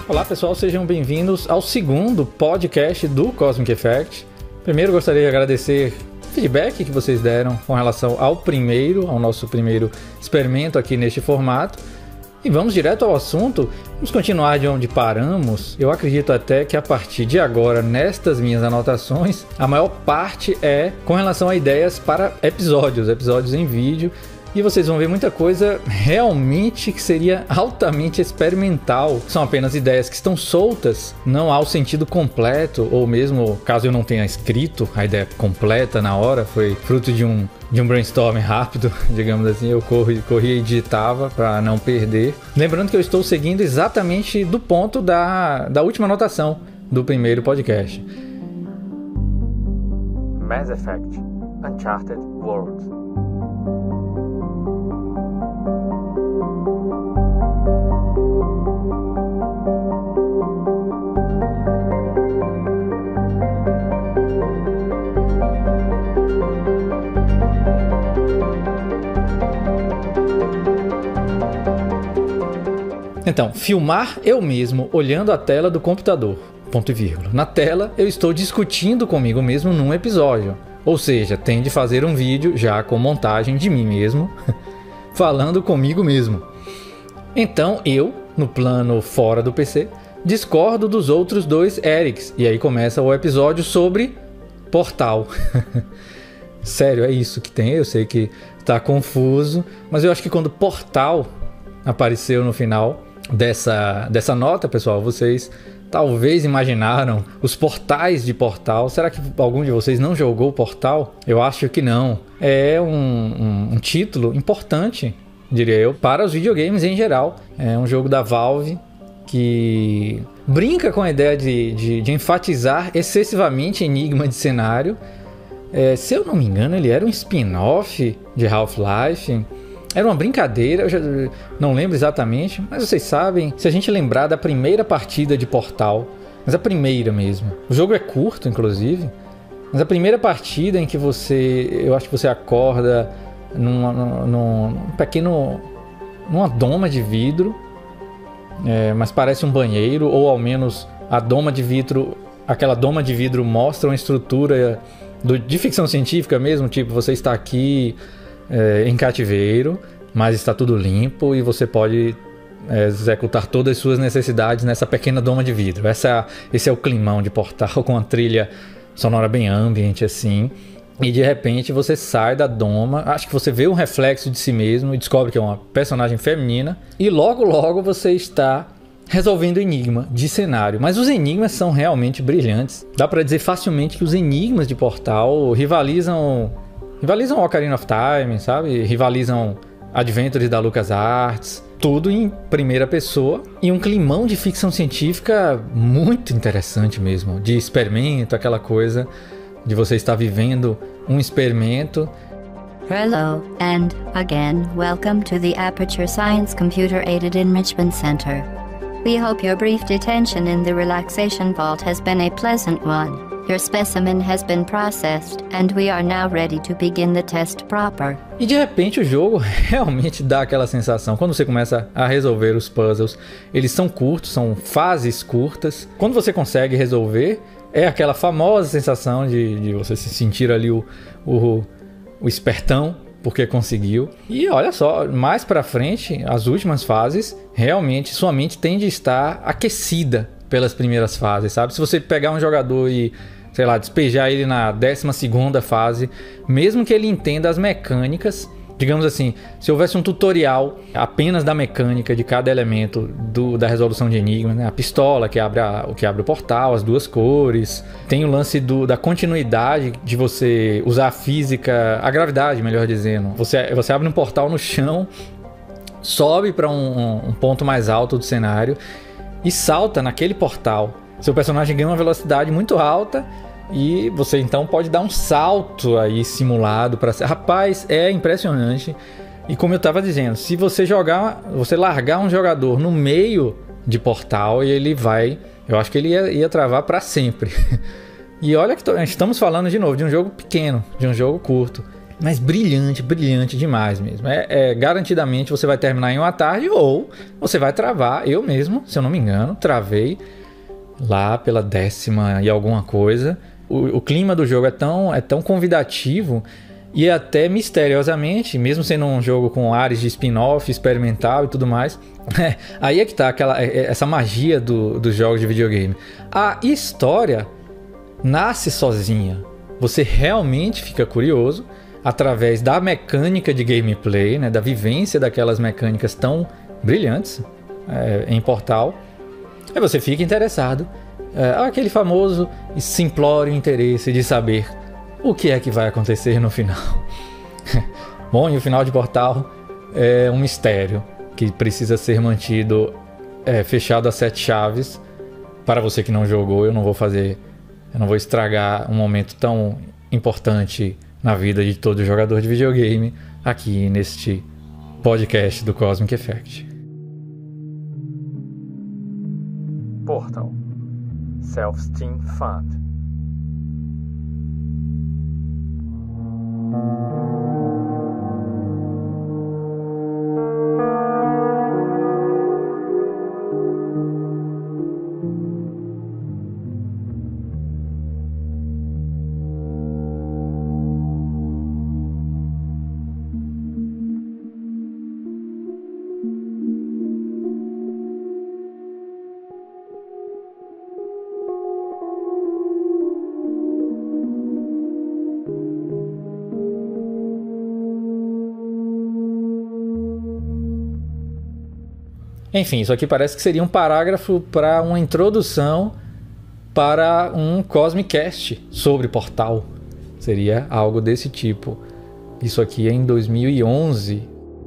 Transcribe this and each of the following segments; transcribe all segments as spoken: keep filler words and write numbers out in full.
Olá pessoal, sejam bem-vindos ao segundo podcast do Cosmic Effect. Primeiro gostaria de agradecer o feedback que vocês deram com relação ao primeiro, ao nosso primeiro experimento aqui neste formato. E vamos direto ao assunto, vamos continuar de onde paramos. Eu acredito até que a partir de agora, nestas minhas anotações, a maior parte é com relação a ideias para episódios, episódios em vídeo. E vocês vão ver muita coisa realmente que seria altamente experimental. São apenas ideias que estão soltas, não há o sentido completo, ou mesmo caso eu não tenha escrito a ideia completa na hora, foi fruto de um, de um brainstorming rápido, digamos assim, eu corri, corria e digitava para não perder. Lembrando que eu estou seguindo exatamente do ponto da, da última anotação do primeiro podcast. Mass Effect Uncharted Worlds. Então, filmar eu mesmo olhando a tela do computador, ponto e vírgula. Na tela, eu estou discutindo comigo mesmo num episódio. Ou seja, tem de fazer um vídeo já com montagem de mim mesmo, falando comigo mesmo. Então, eu, no plano fora do P C, discordo dos outros dois Erics. E aí começa o episódio sobre Portal. Sério, é isso que tem. Eu sei que tá confuso, mas eu acho que quando Portal apareceu no final dessa, dessa nota, pessoal, vocês talvez imaginaram os portais de Portal. Será que algum de vocês não jogou Portal? Eu acho que não. É um, um, um título importante, diria eu, para os videogames em geral. É um jogo da Valve que brinca com a ideia de, de, de enfatizar excessivamente enigma de cenário. É, se eu não me engano, ele era um spin-off de Half-Life. Era uma brincadeira, eu já não lembro exatamente, mas vocês sabem, se a gente lembrar da primeira partida de Portal, mas a primeira mesmo, o jogo é curto inclusive, mas a primeira partida em que você, eu acho que você acorda numa, num, num pequeno, numa doma de vidro, é, mas parece um banheiro, ou ao menos a doma de vidro, aquela doma de vidro mostra uma estrutura do, de ficção científica mesmo, tipo, você está aqui É, em cativeiro, mas está tudo limpo e você pode é, executar todas as suas necessidades nessa pequena doma de vidro. Essa, esse é o climão de Portal, com uma trilha sonora bem ambient assim, e de repente você sai da doma, acho que você vê um reflexo de si mesmo e descobre que é uma personagem feminina, e logo logo você está resolvendo enigma de cenário. Mas os enigmas são realmente brilhantes. Dá para dizer facilmente que os enigmas de Portal rivalizam Rivalizam Ocarina of Time, sabe? Rivalizam Adventures da LucasArts. Tudo em primeira pessoa. E um climão de ficção científica muito interessante mesmo. De experimento, aquela coisa de você estar vivendo um experimento. Hello, and again, welcome to the Aperture Science Computer Aided Enrichment Center. We hope your brief detention in the relaxation vault has been a pleasant one. Your specimen has been processed, and we are now ready to begin the test proper. E de repente o jogo realmente dá aquela sensação, quando você começa a resolver os puzzles, eles são curtos, são fases curtas. Quando você consegue resolver, é aquela famosa sensação de, de você se sentir ali o, o, o espertão, porque conseguiu. E olha só, mais pra frente, as últimas fases, realmente sua mente tende a estar aquecida pelas primeiras fases, sabe? Se você pegar um jogador e, sei lá, despejar ele na décima segunda fase, mesmo que ele entenda as mecânicas, digamos assim, se houvesse um tutorial apenas da mecânica de cada elemento do, da resolução de enigma, né? A pistola que abre, a, o que abre o portal, as duas cores, tem o lance do, da continuidade de você usar a física, a gravidade, melhor dizendo. Você, você abre um portal no chão, sobe para um, um ponto mais alto do cenário e salta naquele portal. Seu personagem ganha uma velocidade muito alta e você então pode dar um salto aí simulado para... Rapaz, é impressionante. E como eu estava dizendo, se você jogar, você largar um jogador no meio de Portal, ele vai... Eu acho que ele ia, ia travar para sempre. E olha que estamos falando de novo de um jogo pequeno, de um jogo curto. Mas brilhante, brilhante demais mesmo. É, é, garantidamente você vai terminar em uma tarde ou você vai travar. Eu mesmo, se eu não me engano, travei lá pela décima e alguma coisa. O, o clima do jogo é tão, é tão convidativo e até misteriosamente, mesmo sendo um jogo com ares de spin-off, experimental e tudo mais, é, aí é que tá aquela, essa magia do, dos jogos de videogame. A história nasce sozinha. Você realmente fica curioso através da mecânica de gameplay, né, da vivência daquelas mecânicas tão brilhantes é, em Portal. Aí você fica interessado. É, aquele famoso e simplório interesse de saber o que é que vai acontecer no final. Bom, e o final de Portal é um mistério que precisa ser mantido é, fechado a sete chaves. Para você que não jogou, eu não vou fazer, eu não vou estragar um momento tão importante na vida de todo jogador de videogame aqui neste podcast do Cosmic Effect. Portal Self-Esteem Fund. Enfim, isso aqui parece que seria um parágrafo para uma introdução para um Cosmic Cast sobre Portal. Seria algo desse tipo. Isso aqui é em dois mil e onze.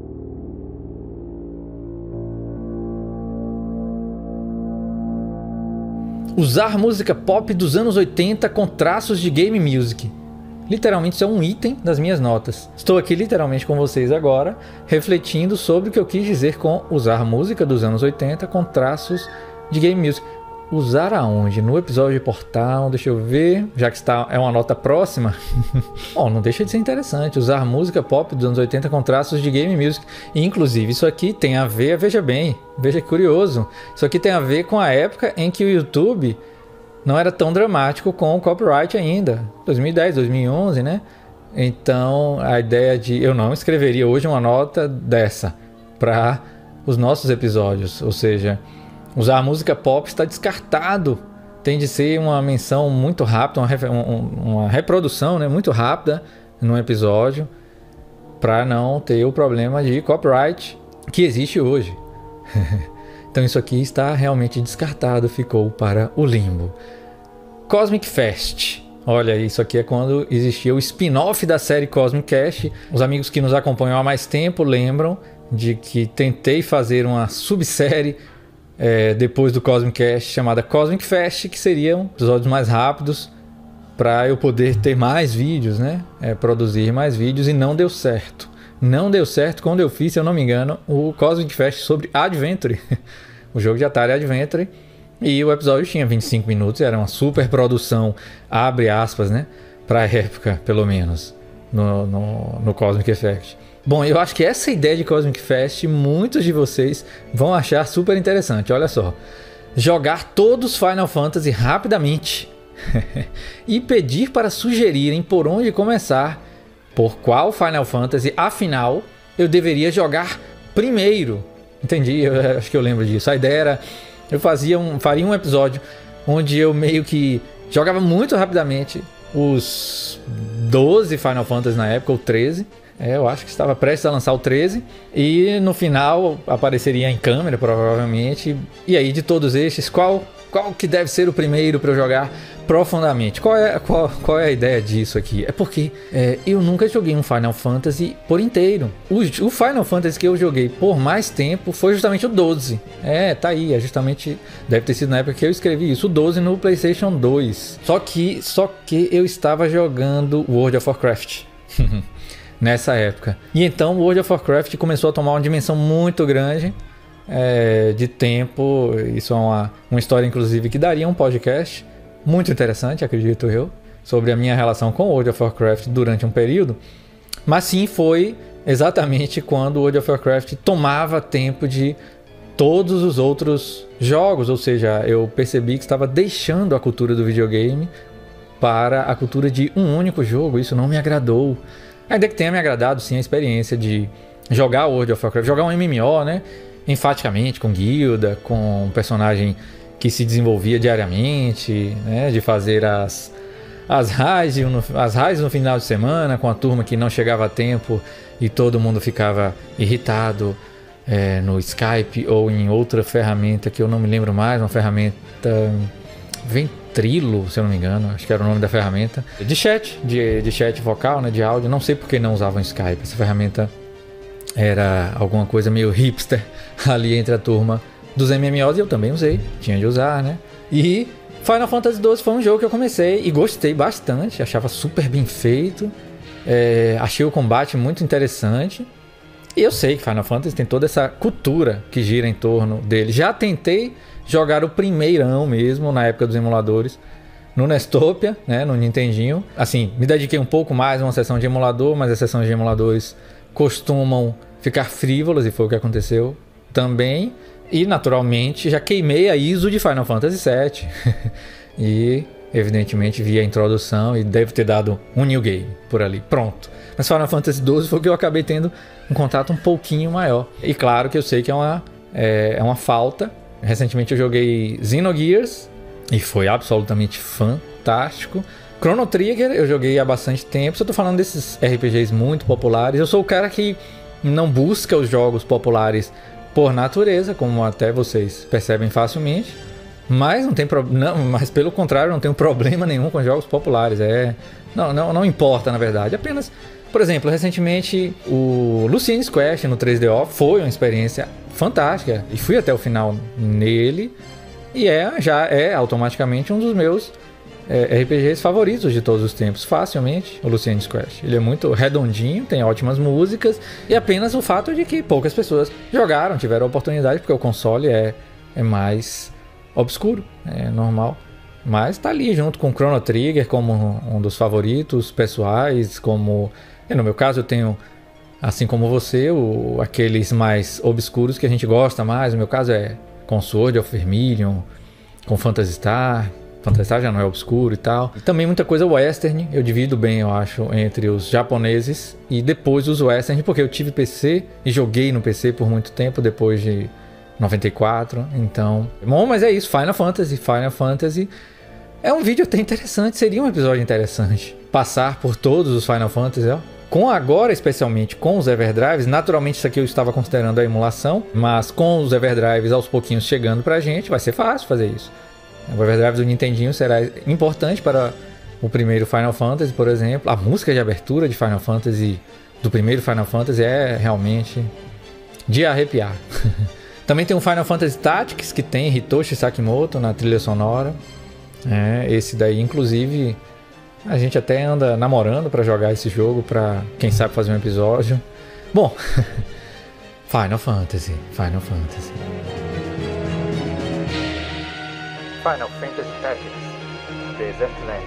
Usar música pop dos anos oitenta com traços de game music. Literalmente isso é um item das minhas notas. Estou aqui literalmente com vocês agora, refletindo sobre o que eu quis dizer com usar música dos anos oitenta com traços de game music. Usar aonde? No episódio de Portal, deixa eu ver, já que está, é uma nota próxima. Bom, não deixa de ser interessante, usar música pop dos anos oitenta com traços de game music. E, inclusive, isso aqui tem a ver, veja bem, veja que curioso, isso aqui tem a ver com a época em que o YouTube não era tão dramático com o copyright ainda, dois mil e dez, dois mil e onze, né? Então, a ideia de... Eu não escreveria hoje uma nota dessa para os nossos episódios, ou seja, usar a música pop está descartado. Tem de ser uma menção muito rápida, uma, uma reprodução, né, muito rápida num episódio, para não ter o problema de copyright que existe hoje. Então isso aqui está realmente descartado, ficou para o limbo. Cosmic Fest. Olha, isso aqui é quando existia o spin-off da série Cosmic Cast. Os amigos que nos acompanham há mais tempo lembram de que tentei fazer uma subsérie é, depois do Cosmic Cast chamada Cosmic Fest, que seriam episódios mais rápidos para eu poder ter mais vídeos, né? É, produzir mais vídeos, e não deu certo. Não deu certo quando eu fiz, se eu não me engano, o Cosmic Fest sobre Adventure, o jogo de Atari Adventure, e o episódio tinha vinte e cinco minutos, era uma super produção, abre aspas, né, para a época, pelo menos, no, no, no Cosmic Effect. Bom, eu acho que essa ideia de Cosmic Fest, muitos de vocês vão achar super interessante, olha só. Jogar todos Final Fantasy rapidamente e pedir para sugerirem por onde começar, por qual Final Fantasy, afinal, eu deveria jogar primeiro. Entendi, eu acho que eu lembro disso. A ideia era, eu fazia um, faria um episódio onde eu meio que jogava muito rapidamente os doze Final Fantasy na época, ou treze. É, eu acho que estava prestes a lançar o treze. E no final apareceria em câmera, provavelmente. E aí, de todos estes, qual, qual que deve ser o primeiro para eu jogar profundamente? Qual é, qual, qual é a ideia disso aqui? É porque é, eu nunca joguei um Final Fantasy por inteiro. O, o Final Fantasy que eu joguei por mais tempo foi justamente o doze. É, tá aí, é justamente, deve ter sido na época que eu escrevi isso, o doze no PlayStation dois. Só que, só que eu estava jogando World of Warcraft nessa época. E então World of Warcraft começou a tomar uma dimensão muito grande é, de tempo. Isso é uma, uma história, inclusive, que daria um podcast muito interessante, acredito eu, sobre a minha relação com World of Warcraft durante um período. Mas sim, foi exatamente quando o World of Warcraft tomava tempo de todos os outros jogos, ou seja, eu percebi que estava deixando a cultura do videogame para a cultura de um único jogo. Isso não me agradou. Ainda que tenha me agradado sim a experiência de jogar World of Warcraft, jogar um M M O, né, enfaticamente, com guilda, com um personagem que se desenvolvia diariamente, né, de fazer as as raids no, as raids no final de semana com a turma que não chegava a tempo e todo mundo ficava irritado é, no Skype ou em outra ferramenta que eu não me lembro mais, uma ferramenta Ventrilo, se eu não me engano, acho que era o nome da ferramenta de chat, de, de chat vocal, né, de áudio. Não sei porque não usavam Skype, essa ferramenta era alguma coisa meio hipster ali entre a turma dos M M Os, e eu também usei, tinha de usar, né? E Final Fantasy doze foi um jogo que eu comecei e gostei bastante, achava super bem feito, é, achei o combate muito interessante. E eu sei que Final Fantasy tem toda essa cultura que gira em torno dele. Já tentei jogar o primeirão mesmo, na época dos emuladores, no Nestopia, né, no Nintendinho. Assim, me dediquei um pouco mais a uma sessão de emulador, mas as sessões de emuladores costumam ficar frívolas, e foi o que aconteceu também. E, naturalmente, já queimei a I S O de Final Fantasy sete. E, evidentemente, vi a introdução e deve ter dado um new game por ali. Pronto. Mas Final Fantasy doze foi que eu acabei tendo um contato um pouquinho maior. E claro que eu sei que é uma, é, é uma falta. Recentemente eu joguei Xenogears e foi absolutamente fantástico. Chrono Trigger eu joguei há bastante tempo. Só tô falando desses R P Gs muito populares. Eu sou o cara que não busca os jogos populares por natureza, como até vocês percebem facilmente, mas não tem pro... não, mas pelo contrário, não tenho problema nenhum com jogos populares. É, não, não, não importa, na verdade. Apenas, por exemplo, recentemente o Lucien's Quest no três D O foi uma experiência fantástica e fui até o final nele, e é já é automaticamente um dos meus é, R P Gs favoritos de todos os tempos, facilmente, o Lucien's Quest. Ele é muito redondinho, tem ótimas músicas, e apenas o fato de que poucas pessoas jogaram, tiveram a oportunidade, porque o console é, é mais obscuro, é normal. Mas tá ali junto com Chrono Trigger como um dos favoritos pessoais, como... E no meu caso eu tenho, assim como você, o, aqueles mais obscuros que a gente gosta mais. No meu caso é com Sword of Vermilion, com Phantasy Star... Phantasy Star já não é obscuro e tal. E também muita coisa western, eu divido bem, eu acho, entre os japoneses e depois os western, porque eu tive P C e joguei no P C por muito tempo, depois de noventa e quatro, então... Bom, mas é isso, Final Fantasy, Final Fantasy é um vídeo até interessante, seria um episódio interessante. Passar por todos os Final Fantasy, ó. Com agora, especialmente com os Everdrives, naturalmente isso aqui eu estava considerando a emulação, mas com os Everdrives aos pouquinhos chegando pra gente, vai ser fácil fazer isso. O Overdrive do Nintendinho será importante para o primeiro Final Fantasy, por exemplo. A música de abertura de Final Fantasy, do primeiro Final Fantasy, é realmente de arrepiar. Também tem o Final Fantasy Tactics, que tem Hitoshi Sakimoto na trilha sonora. É, esse daí, inclusive, a gente até anda namorando para jogar esse jogo, para quem sabe fazer um episódio. Bom, Final Fantasy, Final Fantasy. Final Fantasy Tactics, Desert Land.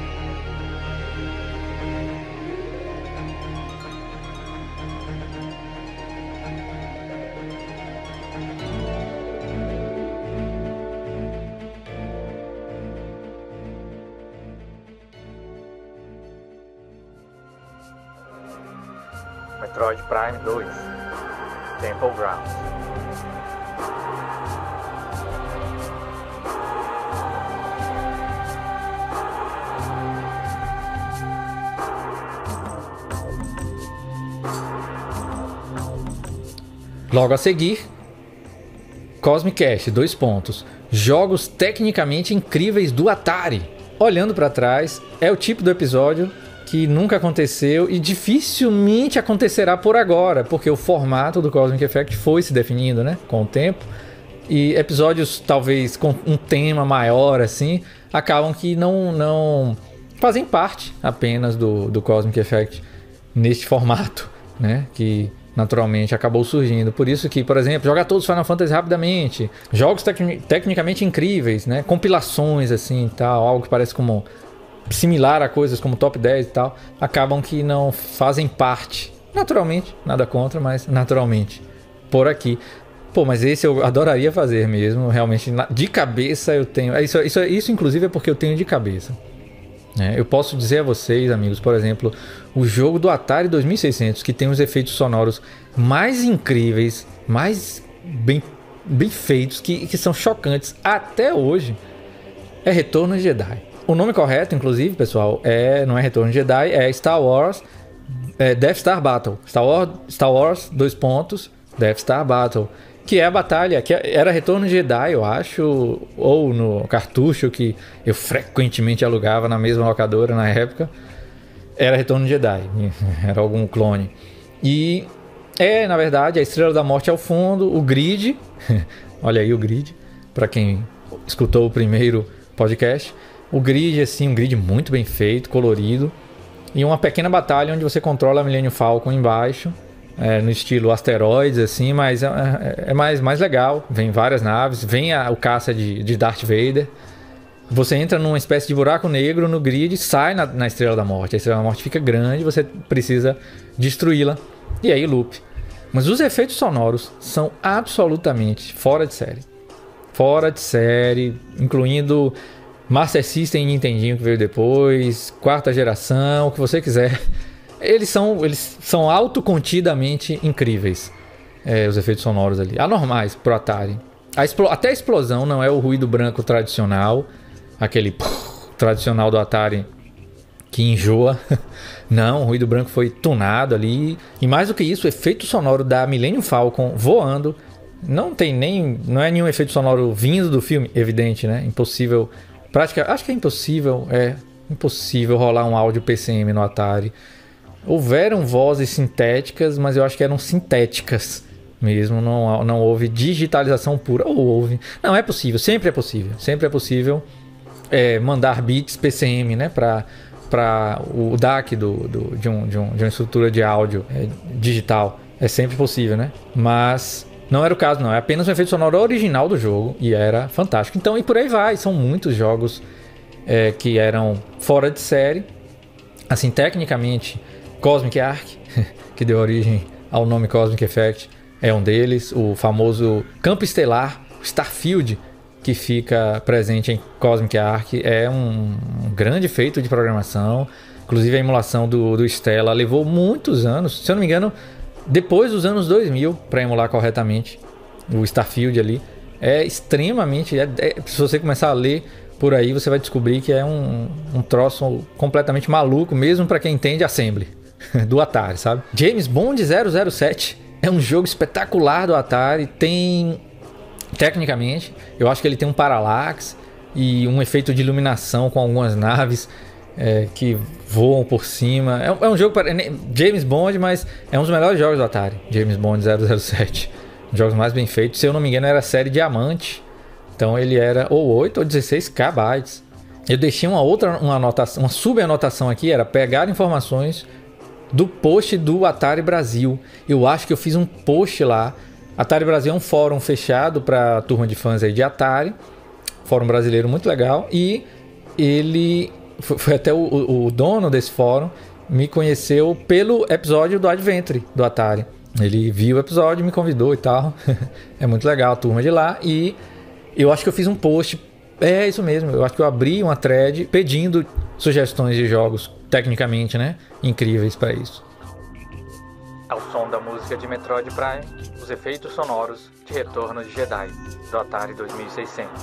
Metroid Prime dois, Temple Grounds. Logo a seguir, Cosmic Cast, dois pontos. Jogos tecnicamente incríveis do Atari. Olhando para trás, é o tipo do episódio que nunca aconteceu e dificilmente acontecerá por agora, porque o formato do Cosmic Effect foi se definindo, né, com o tempo. E episódios talvez com um tema maior assim, acabam que não, não fazem parte apenas do, do Cosmic Effect neste formato, né, que naturalmente acabou surgindo. Por isso que, por exemplo, jogar todos os Final Fantasy rapidamente, jogos tec- tecnicamente incríveis, né, compilações assim e tal, algo que parece como similar a coisas como top dez e tal, acabam que não fazem parte, naturalmente, nada contra, mas naturalmente, por aqui. Pô, mas esse eu adoraria fazer mesmo, realmente, de cabeça eu tenho, isso, isso, isso inclusive é porque eu tenho de cabeça. É, eu posso dizer a vocês, amigos, por exemplo, o jogo do Atari dois mil e seiscentos, que tem os efeitos sonoros mais incríveis, mais bem, bem feitos, que, que são chocantes até hoje, é Retorno de Jedi. O nome correto, inclusive, pessoal, é, não é Retorno de Jedi, é Star Wars é Death Star Battle. Star Wars, Star Wars, dois pontos, Death Star Battle. Que é a batalha, que era Retorno de Jedi, eu acho, ou no cartucho que eu frequentemente alugava na mesma locadora na época. Era Retorno de Jedi, era algum clone. E é, na verdade, a Estrela da Morte ao fundo, o grid, olha aí o grid, para quem escutou o primeiro podcast. O grid, assim, um grid muito bem feito, colorido. E uma pequena batalha onde você controla a Millennium Falcon embaixo. É, no estilo asteroides, assim, mas é, é mais, mais legal. Vem várias naves, vem a, o caça de, de Darth Vader. Você entra numa espécie de buraco negro no grid, sai na, na Estrela da Morte. A Estrela da Morte fica grande, você precisa destruí-la. E aí, loop. Mas os efeitos sonoros são absolutamente fora de série. Fora de série, incluindo Master System e Nintendinho que veio depois, quarta geração, o que você quiser. Eles são, eles são autocontidamente incríveis, é, os efeitos sonoros ali. Anormais pro Atari. A explo- até a explosão não é o ruído branco tradicional, aquele puf, tradicional do Atari que enjoa. Não, o ruído branco foi tunado ali. E mais do que isso, o efeito sonoro da Millennium Falcon voando. Não tem nem, não é nenhum efeito sonoro vindo do filme, evidente, né? Impossível, prática, acho que é impossível, é impossível rolar um áudio P C M no Atari. Houveram vozes sintéticas, mas eu acho que eram sintéticas mesmo, não, não houve digitalização pura, ou houve. Não, é possível, sempre é possível, sempre é possível é, mandar bits P C M, né, para para o D A C do, do, de, um, de, um, de uma estrutura de áudio é, digital, é sempre possível, né, mas não era o caso não, é apenas um efeito sonoro original do jogo e era fantástico. Então, e por aí vai, são muitos jogos é, que eram fora de série, assim, tecnicamente. Cosmic Arc, que deu origem ao nome Cosmic Effect, é um deles. O famoso Campo Estelar, Starfield, que fica presente em Cosmic Arc, é um, um grande feito de programação. Inclusive a emulação do, do Stella levou muitos anos, se eu não me engano, depois dos anos dois mil, para emular corretamente o Starfield ali. É extremamente... É, é, se você começar a ler por aí, você vai descobrir que é um, um troço completamente maluco, mesmo para quem entende Assembly. Do Atari, sabe? James Bond zero zero sete é um jogo espetacular do Atari. Tem, tecnicamente, eu acho que ele tem um parallax e um efeito de iluminação com algumas naves é, que voam por cima. É, é um jogo para James Bond, mas é um dos melhores jogos do Atari. James Bond zero zero sete, um dos jogos mais bem feitos. Se eu não me engano, era a série Diamante. Então ele era ou oito ou dezesseis kilobytes. Eu deixei uma outra, uma anotação, uma subanotação aqui, era pegar informações do post do Atari Brasil. Eu acho que eu fiz um post lá. Atari Brasil é um fórum fechado para turma de fãs aí de Atari, fórum brasileiro muito legal, e ele foi, foi até o, o dono desse fórum me conheceu pelo episódio do Adventure do Atari. Ele viu o episódio, me convidou e tal. É muito legal a turma de lá. E eu acho que eu fiz um post, é isso mesmo, eu acho que eu abri uma thread pedindo sugestões de jogos tecnicamente, né, incríveis para isso. Ao som da música de Metroid Prime, os efeitos sonoros de Retorno de Jedi, do Atari dois mil e seiscentos.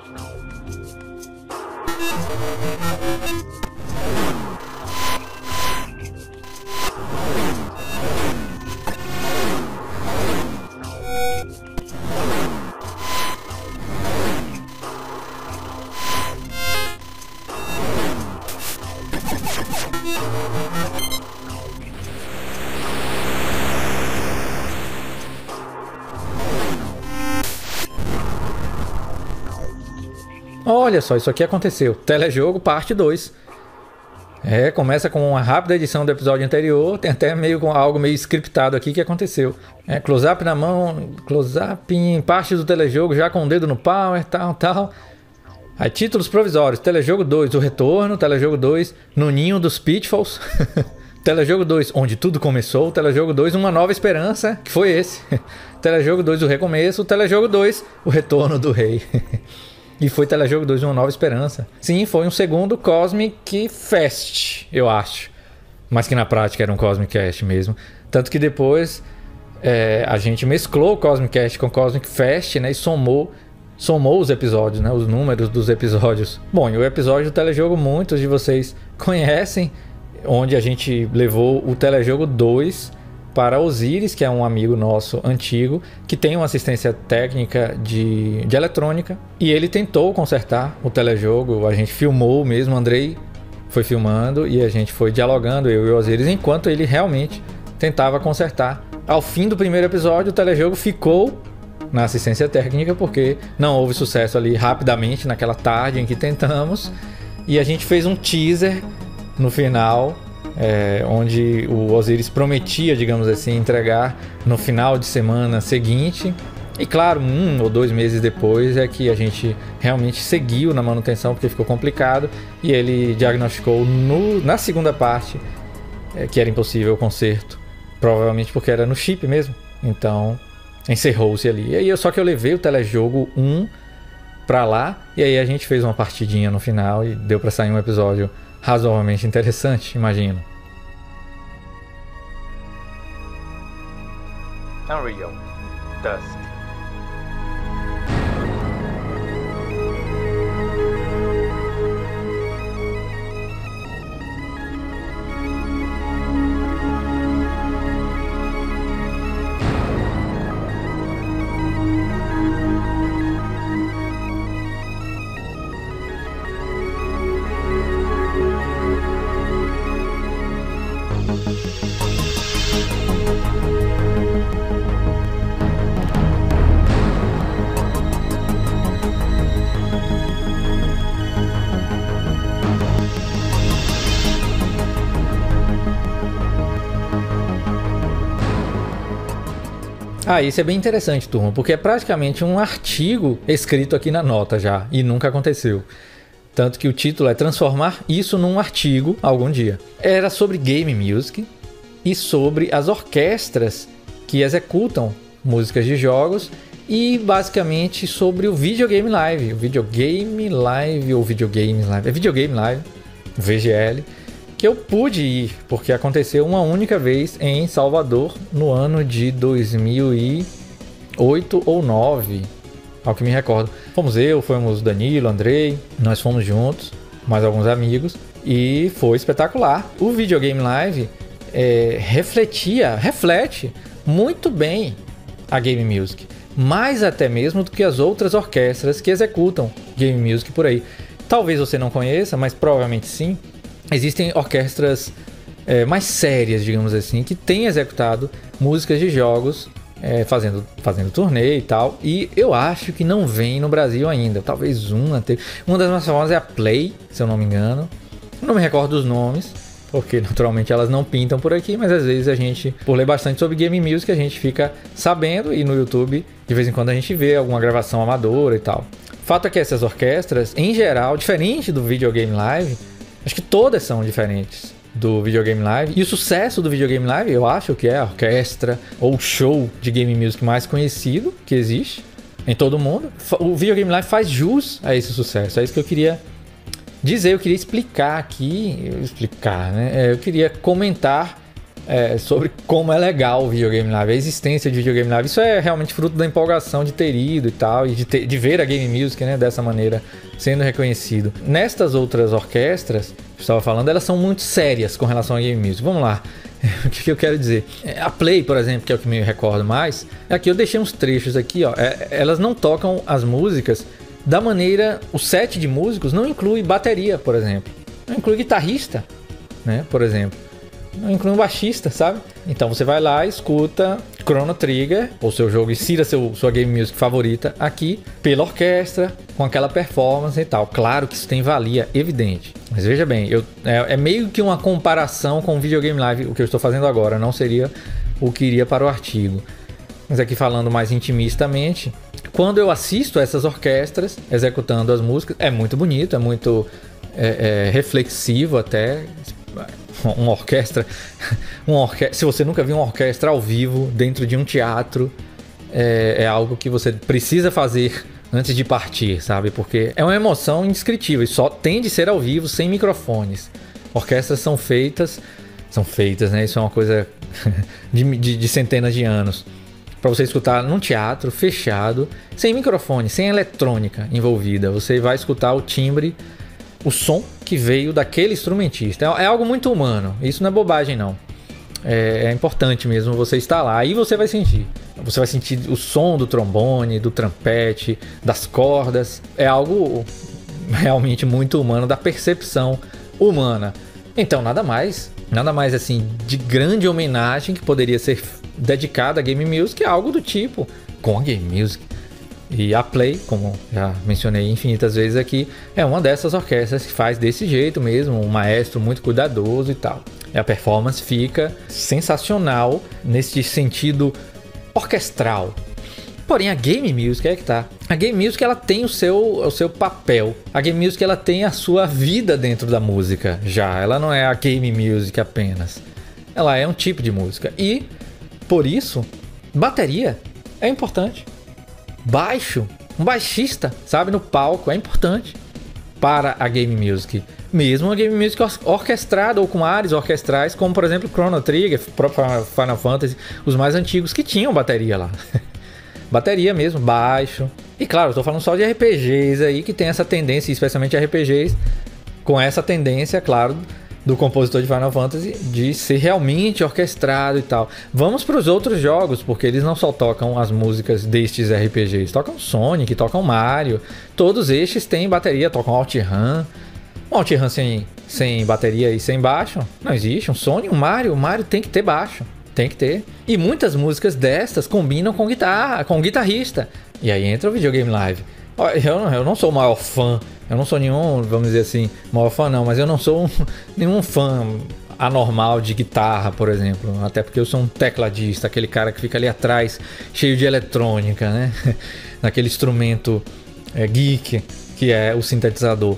Olha só, isso aqui aconteceu. Telejogo parte dois. É, começa com uma rápida edição do episódio anterior. Tem até meio com algo meio scriptado aqui que aconteceu. É, close-up na mão, close-up em parte do telejogo, já com o dedo no power, tal, tal. Aí, títulos provisórios, Telejogo dois, O Retorno, Telejogo dois, No Ninho dos Pitfalls, Telejogo dois, Onde Tudo Começou, Telejogo dois, Uma Nova Esperança, que foi esse, Telejogo dois, O Recomeço, Telejogo dois, O Retorno do Rei. E foi Telejogo dois, Uma Nova Esperança. Sim, foi um segundo Cosmic Fest, eu acho. Mas que na prática era um Cosmic Cast mesmo. Tanto que depois é, a gente mesclou o Cosmic Cast com o Cosmic Fest, né? E somou, somou os episódios, né? Os números dos episódios. Bom, e o episódio do Telejogo muitos de vocês conhecem, onde a gente levou o Telejogo dois para Osiris, que é um amigo nosso antigo, que tem uma assistência técnica de, de eletrônica, e ele tentou consertar o telejogo. A gente filmou mesmo, o Andrei foi filmando e a gente foi dialogando, eu e o Osiris, enquanto ele realmente tentava consertar. Ao fim do primeiro episódio, o telejogo ficou na assistência técnica, porque não houve sucesso ali rapidamente naquela tarde em que tentamos, e a gente fez um teaser no final, É, onde o Osiris prometia, digamos assim, entregar no final de semana seguinte. E claro, um ou dois meses depois é que a gente realmente seguiu na manutenção, porque ficou complicado, e ele diagnosticou no, na segunda parte é, que era impossível o conserto, provavelmente porque era no chip mesmo. Então encerrou-se ali. E aí, só que eu levei o Telejogo um pra lá, e aí a gente fez uma partidinha no final e deu pra sair um episódio razoavelmente interessante, imagino. Unreal Dusk. Ah, isso é bem interessante, turma, porque é praticamente um artigo escrito aqui na nota já, e nunca aconteceu. Tanto que o título é Transformar Isso num Artigo Algum Dia. Era sobre Game Music e sobre as orquestras que executam músicas de jogos, e basicamente sobre o Videogame Live. O Videogame Live ou Videogame Live, é Videogame Live, V G L, que eu pude ir, porque aconteceu uma única vez em Salvador no ano de dois mil e oito ou dois mil e nove, ao que me recordo. Fomos eu, fomos Danilo, Andrei, nós fomos juntos, mais alguns amigos, e foi espetacular. O Videogame Live é, refletia, reflete muito bem a Game Music, mais até mesmo do que as outras orquestras que executam Game Music por aí. Talvez você não conheça, mas provavelmente sim. Existem orquestras é, mais sérias, digamos assim, que têm executado músicas de jogos, é, fazendo, fazendo turnê e tal. E eu acho que não vem no Brasil ainda. Talvez uma. Uma das mais famosas é a Play, se eu não me engano. Não me recordo dos nomes, porque naturalmente elas não pintam por aqui, mas às vezes a gente, por ler bastante sobre Game Music, a gente fica sabendo, e no YouTube, de vez em quando a gente vê alguma gravação amadora e tal. O fato é que essas orquestras, em geral, diferente do Videogame Live, acho que todas são diferentes do Videogame Live. E o sucesso do Videogame Live, eu acho que é a orquestra ou show de Game Music mais conhecido que existe em todo o mundo. O Videogame Live faz jus a esse sucesso. É isso que eu queria dizer, eu queria explicar aqui, explicar, né? Eu queria comentar é, sobre como é legal o Videogame Live, a existência de Videogame Live. Isso é realmente fruto da empolgação de ter ido e tal, e de, ter, de ver a Game Music, né, dessa maneira sendo reconhecido. Nestas outras orquestras que eu estava falando, elas são muito sérias com relação à Game Music. Vamos lá, o que eu quero dizer? A Play, por exemplo, que é o que me recordo mais, aqui eu deixei uns trechos aqui, ó. É, elas não tocam as músicas da maneira... O set de músicos não inclui bateria, por exemplo. Não inclui guitarrista, né, por exemplo. Não inclui um baixista, sabe? Então você vai lá, escuta Chrono Trigger, ou seu jogo, insira seu, sua Game Music favorita aqui, pela orquestra, com aquela performance e tal. Claro que isso tem valia, evidente. Mas veja bem, eu, é, é meio que uma comparação com o Videogame Live, o que eu estou fazendo agora. Não seria o que iria para o artigo. Mas aqui falando mais intimistamente, quando eu assisto essas orquestras executando as músicas, é muito bonito, é muito é, é, reflexivo até. Uma orquestra, uma orquestra, se você nunca viu uma orquestra ao vivo dentro de um teatro, é, é algo que você precisa fazer antes de partir, sabe? Porque é uma emoção indescritível e só tem de ser ao vivo, sem microfones. Orquestras são feitas, são feitas, né? Isso é uma coisa de, de, de centenas de anos. Para você escutar num teatro fechado, sem microfone, sem eletrônica envolvida. Você vai escutar o timbre, o som que veio daquele instrumentista. É algo muito humano. Isso não é bobagem, não. É, é importante mesmo você estar lá. Aí você vai sentir. Você vai sentir o som do trombone, do trompete, das cordas. É algo realmente muito humano, da percepção humana. Então, nada mais, nada mais assim de grande homenagem que poderia ser dedicada à Game Music, é algo do tipo com a Game Music. E a Play, como já mencionei infinitas vezes aqui, é uma dessas orquestras que faz desse jeito mesmo, um maestro muito cuidadoso e tal. E a performance fica sensacional nesse sentido orquestral. Porém, a Game Music é que tá. A Game Music ela tem o seu, o seu papel. A Game Music ela tem a sua vida dentro da música já. Ela não é a Game Music apenas. Ela é um tipo de música. E, por isso, bateria é importante. Baixo, um baixista, sabe, no palco é importante para a Game Music. Mesmo a Game Music orquestrada ou com áreas orquestrais, como por exemplo Chrono Trigger, próprio Final Fantasy, os mais antigos que tinham bateria lá. Bateria mesmo, baixo. E claro, eu tô falando só de R P Gs aí que tem essa tendência, especialmente R P Gs com essa tendência, claro, do compositor de Final Fantasy de ser realmente orquestrado e tal. Vamos para os outros jogos, porque eles não só tocam as músicas destes R P Gs, tocam Sonic, tocam Mario, todos estes têm bateria, tocam OutRun. Um OutRun sem, sem bateria e sem baixo não existe. Um Sonic, um Mario, o Mario tem que ter baixo, tem que ter. E muitas músicas destas combinam com guitarra, com guitarrista. E aí entra o videogame live. Eu, eu não sou o maior fã, eu não sou nenhum, vamos dizer assim, maior fã não, mas eu não sou um, nenhum fã anormal de guitarra, por exemplo. Até porque eu sou um tecladista, aquele cara que fica ali atrás, cheio de eletrônica, né? Naquele instrumento é, geek, que é o sintetizador.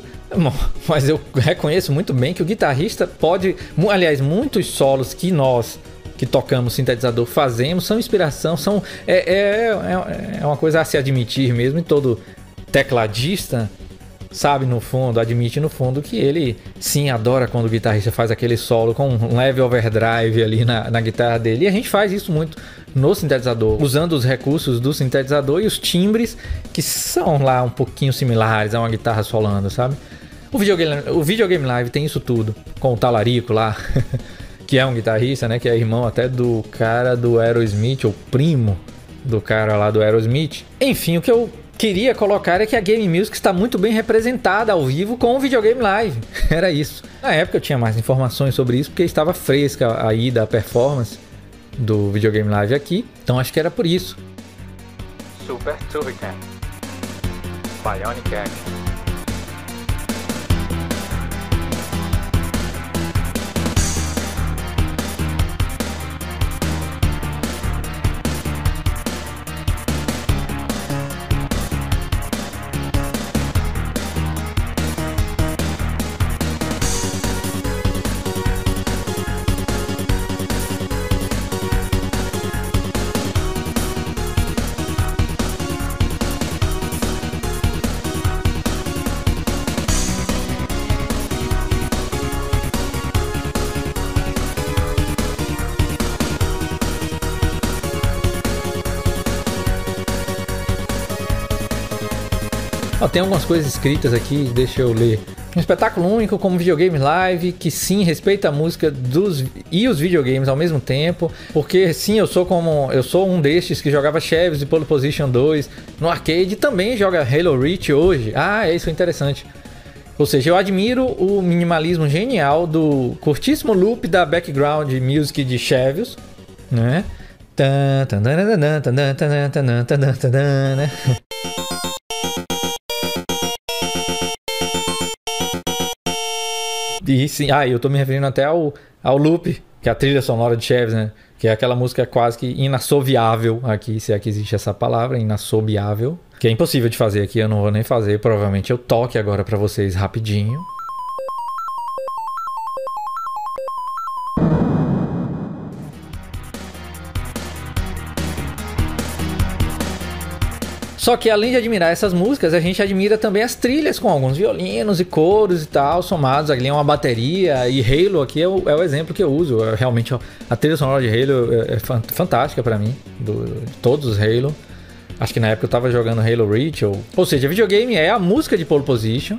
Mas eu reconheço muito bem que o guitarrista pode, aliás, muitos solos que nós que tocamos sintetizador fazemos são inspiração, são, é, é, é uma coisa a se admitir mesmo, e todo tecladista sabe no fundo, admite no fundo que ele sim adora quando o guitarrista faz aquele solo com um leve overdrive ali na, na guitarra dele. E a gente faz isso muito no sintetizador, usando os recursos do sintetizador e os timbres que são lá um pouquinho similares a uma guitarra solando, sabe? O videogame, o videogame live tem isso tudo, com o talarico lá, que é um guitarrista, né? Que é irmão até do cara do Aerosmith, ou primo do cara lá do Aerosmith. Enfim, o que eu queria colocar é que a Game Music está muito bem representada ao vivo com o videogame live. Era isso. Na época eu tinha mais informações sobre isso, porque estava fresca aí da performance do videogame live aqui. Então acho que era por isso. Super Turrican, Bionic Action. Oh, tem algumas coisas escritas aqui, deixa eu ler. Um espetáculo único como videogame live, que sim, respeita a música dos e os videogames ao mesmo tempo, porque sim, eu sou como eu sou um destes que jogava Chaves e Pole Position dois no arcade e também joga Halo Reach hoje. Ah, isso é interessante. Ou seja, eu admiro o minimalismo genial do curtíssimo loop da background music de Chaves, né? E sim, ah, eu tô me referindo até ao, ao loop que é a trilha sonora de Chaves, né? Que é aquela música quase que inassoviável aqui, se é que existe essa palavra, inassoviável. Que é impossível de fazer aqui, eu não vou nem fazer. Provavelmente eu toque agora pra vocês rapidinho. Só que além de admirar essas músicas, a gente admira também as trilhas com alguns violinos e coros e tal, somados ali a uma bateria. E Halo aqui é o, é o exemplo que eu uso. É realmente a trilha sonora de Halo é, é fantástica pra mim, do, de todos os Halo. Acho que na época eu tava jogando Halo Reach, ou, ou seja, videogame é a música de Pole Position,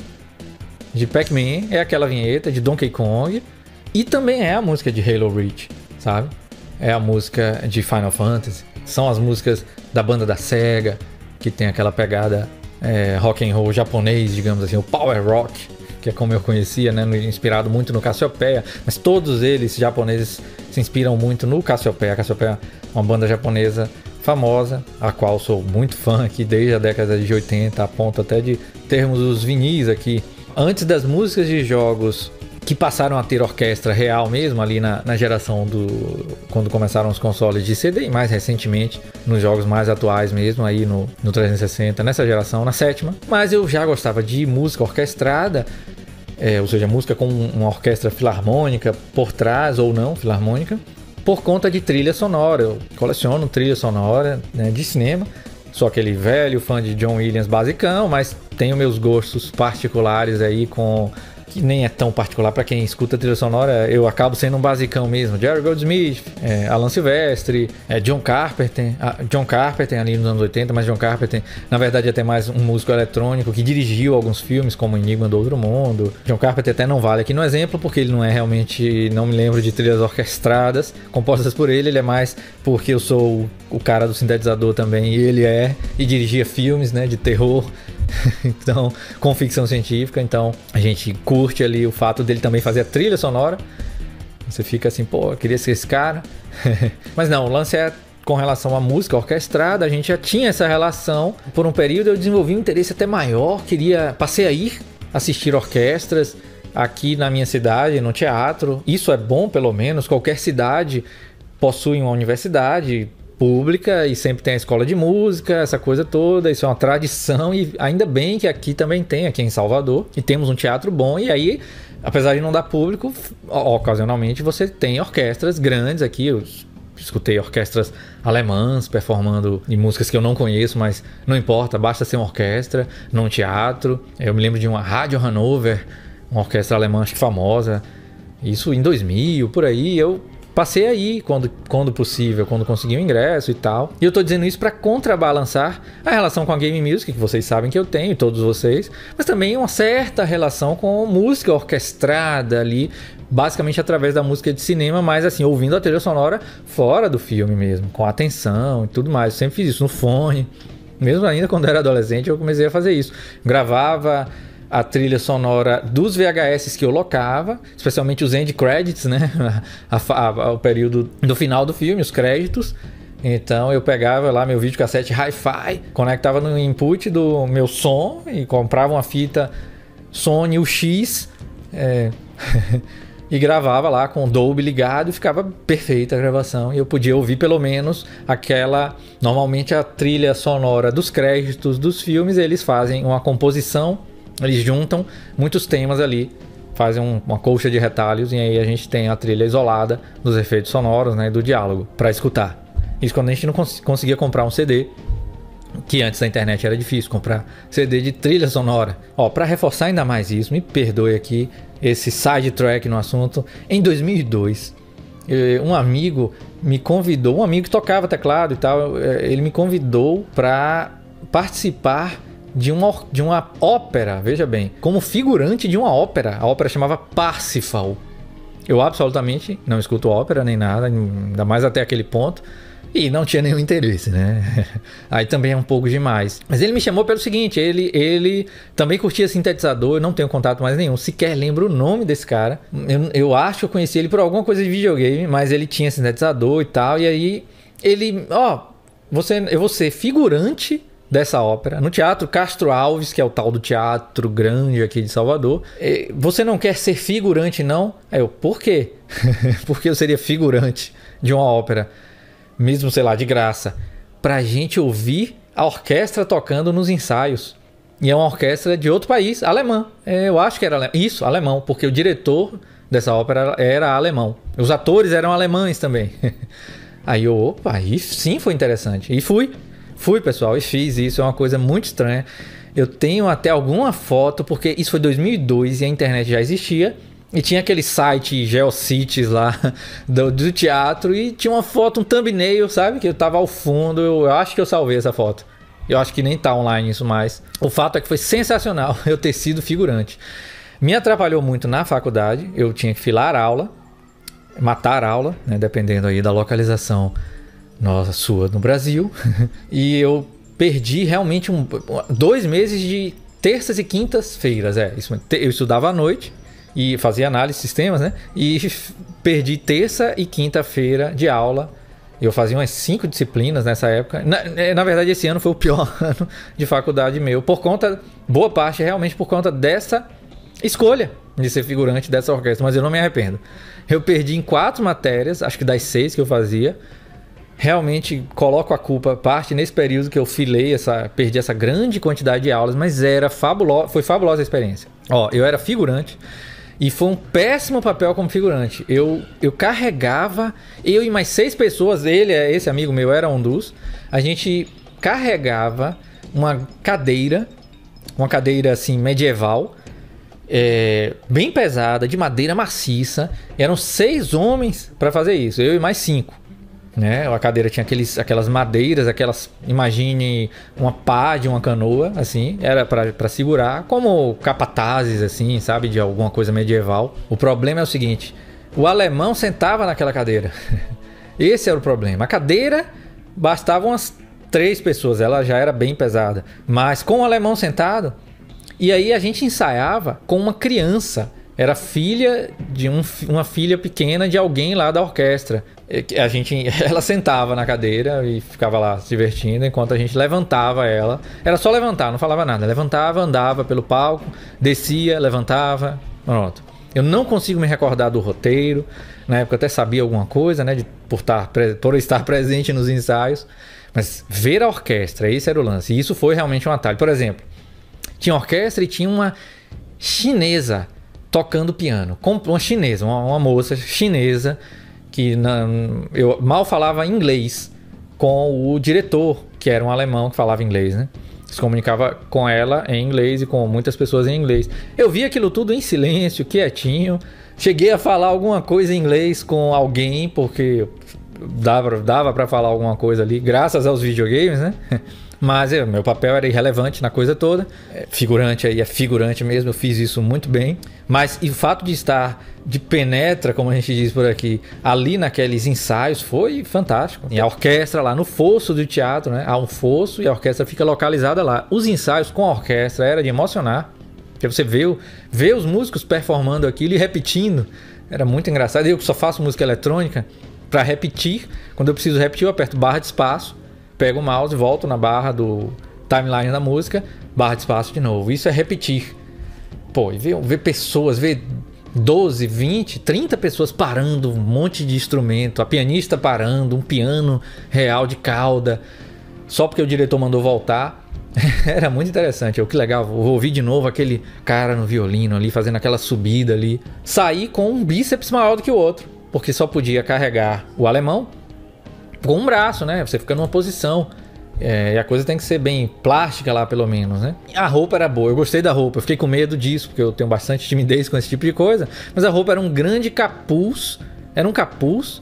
de Pac-Man, é aquela vinheta de Donkey Kong, e também é a música de Halo Reach, sabe? É a música de Final Fantasy, são as músicas da banda da Sega, que tem aquela pegada é, rock and roll japonês, digamos assim, o power rock, que é como eu conhecia, né, inspirado muito no Cassiopeia, mas todos eles japoneses se inspiram muito no Cassiopeia. A Cassiopeia é uma banda japonesa famosa, a qual sou muito fã aqui desde a década de oitenta, a ponto até de termos os vinis aqui. Antes das músicas de jogos que passaram a ter orquestra real mesmo, ali na, na geração do... quando começaram os consoles de C D, e mais recentemente, nos jogos mais atuais mesmo, aí no, no trezentos e sessenta, nessa geração, na sétima. Mas eu já gostava de música orquestrada, é, ou seja, música com uma orquestra filarmônica por trás, ou não filarmônica, por conta de trilha sonora. Eu coleciono trilha sonora, né, de cinema. Sou aquele velho fã de John Williams basicão, mas tenho meus gostos particulares aí com... que nem é tão particular para quem escuta a trilha sonora. Eu acabo sendo um basicão mesmo. Jerry Goldsmith, é, Alan Silvestre, é, John Carpenter. Ah, John Carpenter ali nos anos oitenta, mas John Carpenter, na verdade, é até mais um músico eletrônico que dirigiu alguns filmes, como Enigma do Outro Mundo. John Carpenter até não vale aqui no exemplo, porque ele não é realmente... Não me lembro de trilhas orquestradas compostas por ele. Ele é mais porque eu sou o cara do sintetizador também, e ele é, e dirigia filmes, né, de terror. Então, com ficção científica, então a gente curte ali o fato dele também fazer a trilha sonora. Você fica assim, pô, eu queria ser esse cara. Mas não, o lance é com relação à música orquestrada. A gente já tinha essa relação. Por um período eu desenvolvi um interesse até maior. Queria, passei a ir assistir orquestras aqui na minha cidade, no teatro. Isso é bom, pelo menos. Qualquer cidade possui uma universidade pública e sempre tem a escola de música, essa coisa toda. Isso é uma tradição, e ainda bem que aqui também tem, aqui em Salvador, e temos um teatro bom. E aí, apesar de não dar público, ocasionalmente você tem orquestras grandes aqui. Eu escutei orquestras alemãs performando em músicas que eu não conheço, mas não importa, basta ser uma orquestra num teatro. Eu me lembro de uma Rádio Hannover, uma orquestra alemã acho que famosa, isso em dois mil, por aí. Eu passei aí, quando, quando possível, quando consegui o ingresso e tal. E eu tô dizendo isso para contrabalançar a relação com a Game Music, que vocês sabem que eu tenho, todos vocês, mas também uma certa relação com música orquestrada ali, basicamente através da música de cinema, mas assim, ouvindo a trilha sonora fora do filme mesmo, com atenção e tudo mais. Eu sempre fiz isso no fone. Mesmo ainda quando eu era adolescente, eu comecei a fazer isso. Gravava a trilha sonora dos V H S que eu locava, especialmente os end credits, né? A, a, a, o período do final do filme, os créditos. Então eu pegava lá meu videocassete hi-fi, conectava no input do meu som e comprava uma fita Sony U X é, e gravava lá com o Dolby ligado, e ficava perfeita a gravação. E eu podia ouvir pelo menos aquela... Normalmente a trilha sonora dos créditos dos filmes, eles fazem uma composição. Eles juntam muitos temas ali, fazem um, uma colcha de retalhos, e aí a gente tem a trilha isolada dos efeitos sonoros, né, do diálogo, para escutar. Isso quando a gente não cons- conseguia comprar um C D, que antes da internet era difícil comprar C D de trilha sonora. Ó, para reforçar ainda mais isso, me perdoe aqui esse sidetrack no assunto. Em dois mil e dois, um amigo me convidou, um amigo que tocava teclado e tal, ele me convidou para participar de uma, de uma ópera, veja bem, como figurante de uma ópera. A ópera chamava Parsifal. Eu absolutamente não escuto ópera nem nada, ainda mais até aquele ponto, e não tinha nenhum interesse, né? Aí também é um pouco demais. Mas ele me chamou pelo seguinte, ele, ele também curtia sintetizador, eu não tenho contato mais nenhum, sequer lembro o nome desse cara. Eu, eu acho que eu conheci ele por alguma coisa de videogame, mas ele tinha sintetizador e tal, e aí ele, ó, você, eu vou ser figurante dessa ópera, no Teatro Castro Alves, que é o tal do teatro grande aqui de Salvador. Você não quer ser figurante, não? Aí eu, por quê? Porque eu seria figurante de uma ópera, mesmo, sei lá, de graça, pra gente ouvir a orquestra tocando nos ensaios. E é uma orquestra de outro país, alemã. Eu acho que era ale... isso, alemão, porque o diretor dessa ópera era alemão. Os atores eram alemães também. Aí eu, opa, aí sim foi interessante. E fui. Fui, pessoal, e fiz isso. É uma coisa muito estranha. Eu tenho até alguma foto, porque isso foi dois mil e dois e a internet já existia. E tinha aquele site Geocities lá do, do teatro. E tinha uma foto, um thumbnail, sabe? Que eu tava ao fundo. Eu, eu acho que eu salvei essa foto. Eu acho que nem tá online isso mais. O fato é que foi sensacional eu ter sido figurante. Me atrapalhou muito na faculdade. Eu tinha que filar aula, matar aula, né? Dependendo aí da localização nossa, sua no Brasil. E eu perdi realmente um, dois meses de terças e quintas-feiras. É, isso, eu estudava à noite e fazia análise de sistemas, né? E perdi terça e quinta-feira de aula. Eu fazia umas cinco disciplinas nessa época. Na, na verdade, esse ano foi o pior ano de faculdade meu. Por conta, boa parte realmente por conta dessa escolha de ser figurante dessa orquestra. Mas eu não me arrependo. Eu perdi em quatro matérias, acho que das seis que eu fazia. Realmente coloco a culpa, parte nesse período que eu filei, essa, perdi essa grande quantidade de aulas, mas era fabuloso, foi fabulosa a experiência. Ó, eu era figurante e foi um péssimo papel como figurante. Eu, eu carregava, eu e mais seis pessoas, ele, esse amigo meu era um dos, a gente carregava uma cadeira, uma cadeira assim medieval, é, bem pesada, de madeira maciça. Eram seis homens para fazer isso, eu e mais cinco. Né? A cadeira tinha aqueles, aquelas madeiras, aquelas, imagine uma pá de uma canoa, assim, era para segurar, como capatazes, assim, sabe, de alguma coisa medieval. O problema é o seguinte, o alemão sentava naquela cadeira. Esse era o problema. A cadeira bastava umas três pessoas, ela já era bem pesada, mas com o alemão sentado, e aí a gente ensaiava com uma criança. Era filha de um, uma filha pequena de alguém lá da orquestra. A gente, ela sentava na cadeira e ficava lá se divertindo enquanto a gente levantava ela. Era só levantar, não falava nada. Levantava, andava pelo palco, descia, levantava, pronto. Eu não consigo me recordar do roteiro. Na época eu até sabia alguma coisa, né, de, por, estar, por estar presente nos ensaios. Mas ver a orquestra, esse era o lance. E isso foi realmente um atalho. Por exemplo, tinha orquestra e tinha uma chinesa tocando piano, uma chinesa, uma, uma moça chinesa que não, eu mal falava inglês com o diretor, que era um alemão que falava inglês, né? Se comunicava com ela em inglês e com muitas pessoas em inglês. Eu vi aquilo tudo em silêncio, quietinho. Cheguei a falar alguma coisa em inglês com alguém, porque dava, dava para falar alguma coisa ali, graças aos videogames, né? Mas eu, meu papel era irrelevante na coisa toda. É, figurante aí é figurante mesmo, eu fiz isso muito bem. Mas e o fato de estar de penetra, como a gente diz por aqui, ali naqueles ensaios foi fantástico. E a orquestra lá no fosso do teatro, né? Há um fosso e a orquestra fica localizada lá. Os ensaios com a orquestra era de emocionar. Porque você vê, vê os músicos performando aquilo e repetindo. Era muito engraçado. Eu que só faço música eletrônica, para repetir, quando eu preciso repetir, eu aperto barra de espaço, pego o mouse, volto na barra do timeline da música, barra de espaço de novo. Isso é repetir. Pô, e ver, ver pessoas, ver doze, vinte, trinta pessoas parando, um monte de instrumento, a pianista parando, um piano real de cauda, só porque o diretor mandou voltar. Era muito interessante. Eu, que legal, vou ouvir de novo aquele cara no violino ali, fazendo aquela subida ali. Saí com um bíceps maior do que o outro, porque só podia carregar o alemão com um braço, né? Você fica numa posição. É, e a coisa tem que ser bem plástica lá, pelo menos, né? A roupa era boa, eu gostei da roupa. Eu fiquei com medo disso, porque eu tenho bastante timidez com esse tipo de coisa. Mas a roupa era um grande capuz. Era um capuz.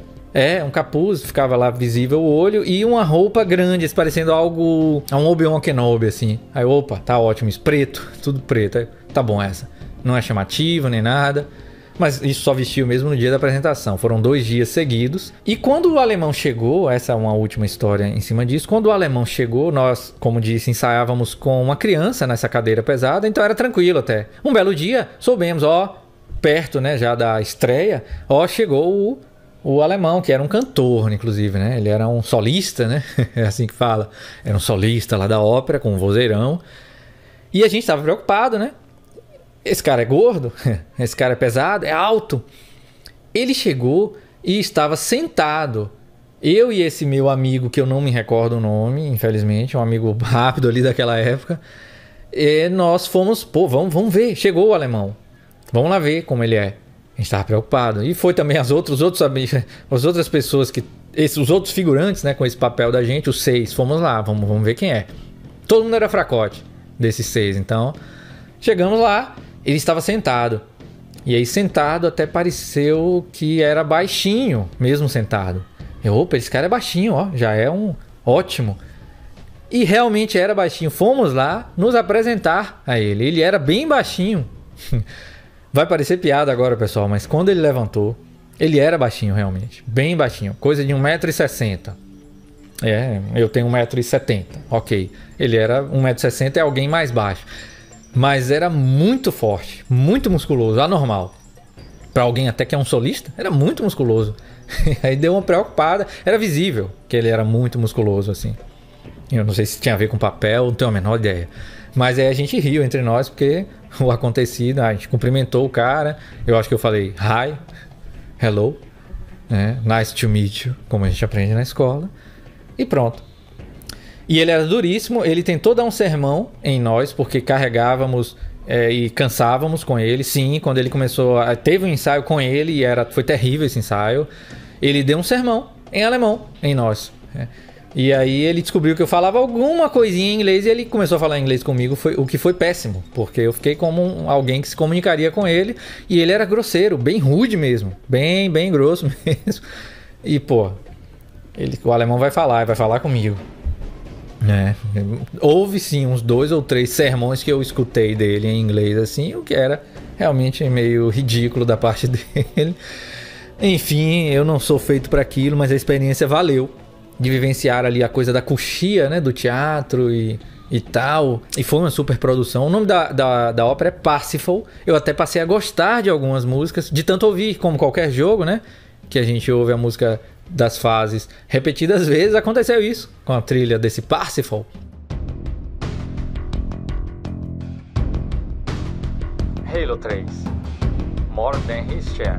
É, um capuz, ficava lá visível o olho. E uma roupa grande, parecendo algo... um Obi-Wan Kenobi, assim. Aí, opa, tá ótimo isso. Preto, tudo preto. Aí, tá bom essa. Não é chamativo, nem nada. Mas isso só vestiu mesmo no dia da apresentação. Foram dois dias seguidos. E quando o alemão chegou, essa é uma última história em cima disso. Quando o alemão chegou, nós, como disse, ensaiávamos com uma criança nessa cadeira pesada. Então era tranquilo até. Um belo dia, soubemos, ó, perto, né, já da estreia, ó, chegou o o alemão, que era um cantor, inclusive, né? Ele era um solista, né? É assim que fala. Era um solista lá da ópera, com um vozeirão. E a gente estava preocupado, né? Esse cara é gordo, esse cara é pesado, é alto. Ele chegou e estava sentado. Eu e esse meu amigo, que eu não me recordo o nome, infelizmente, um amigo rápido ali daquela época, e nós fomos, pô, vamos, vamos ver. Chegou o alemão. Vamos lá ver como ele é. A gente estava preocupado. E foi também as outras, os outros, as outras pessoas, que, esses, os outros figurantes, né, com esse papel da gente, os seis. Fomos lá, vamos, vamos ver quem é. Todo mundo era fracote desses seis. Então, chegamos lá, ele estava sentado. E aí, sentado, até pareceu que era baixinho, mesmo sentado. Eu, opa, esse cara é baixinho, ó, já é um ótimo. E realmente era baixinho. Fomos lá nos apresentar a ele. Ele era bem baixinho. Vai parecer piada agora, pessoal, mas quando ele levantou, ele era baixinho realmente. Bem baixinho. Coisa de um metro e sessenta. É, eu tenho um metro e setenta. Ok. Ele era um metro e sessenta, é alguém mais baixo. Mas era muito forte, muito musculoso, anormal. Para alguém até que é um solista, era muito musculoso. Aí deu uma preocupada. Era visível que ele era muito musculoso, assim. Eu não sei se tinha a ver com papel, não tenho a menor ideia. Mas aí a gente riu entre nós, porque o acontecido, a gente cumprimentou o cara. Eu acho que eu falei, hi, hello, né? Nice to meet you, como a gente aprende na escola. E pronto. E ele era duríssimo, ele tentou dar um sermão em nós, porque carregávamos é, e cansávamos com ele. Sim, quando ele começou, a, teve um ensaio com ele e era, foi terrível esse ensaio. Ele deu um sermão em alemão em nós. É. E aí ele descobriu que eu falava alguma coisinha em inglês e ele começou a falar inglês comigo, foi, o que foi péssimo, porque eu fiquei como um, alguém que se comunicaria com ele e ele era grosseiro, bem rude mesmo, bem, bem grosso mesmo. E pô, ele, o alemão vai falar, vai falar comigo. É, houve sim uns dois ou três sermões que eu escutei dele em inglês assim, o que era realmente meio ridículo da parte dele. Enfim, eu não sou feito para aquilo, mas a experiência valeu de vivenciar ali a coisa da coxia, né, do teatro e, e tal, e foi uma super produção. O nome da, da, da ópera é Parsifal. Eu até passei a gostar de algumas músicas, de tanto ouvir, como qualquer jogo, né, que a gente ouve a música das fases repetidas vezes. Aconteceu isso com a trilha desse Parsifal. Halo três. More than his share.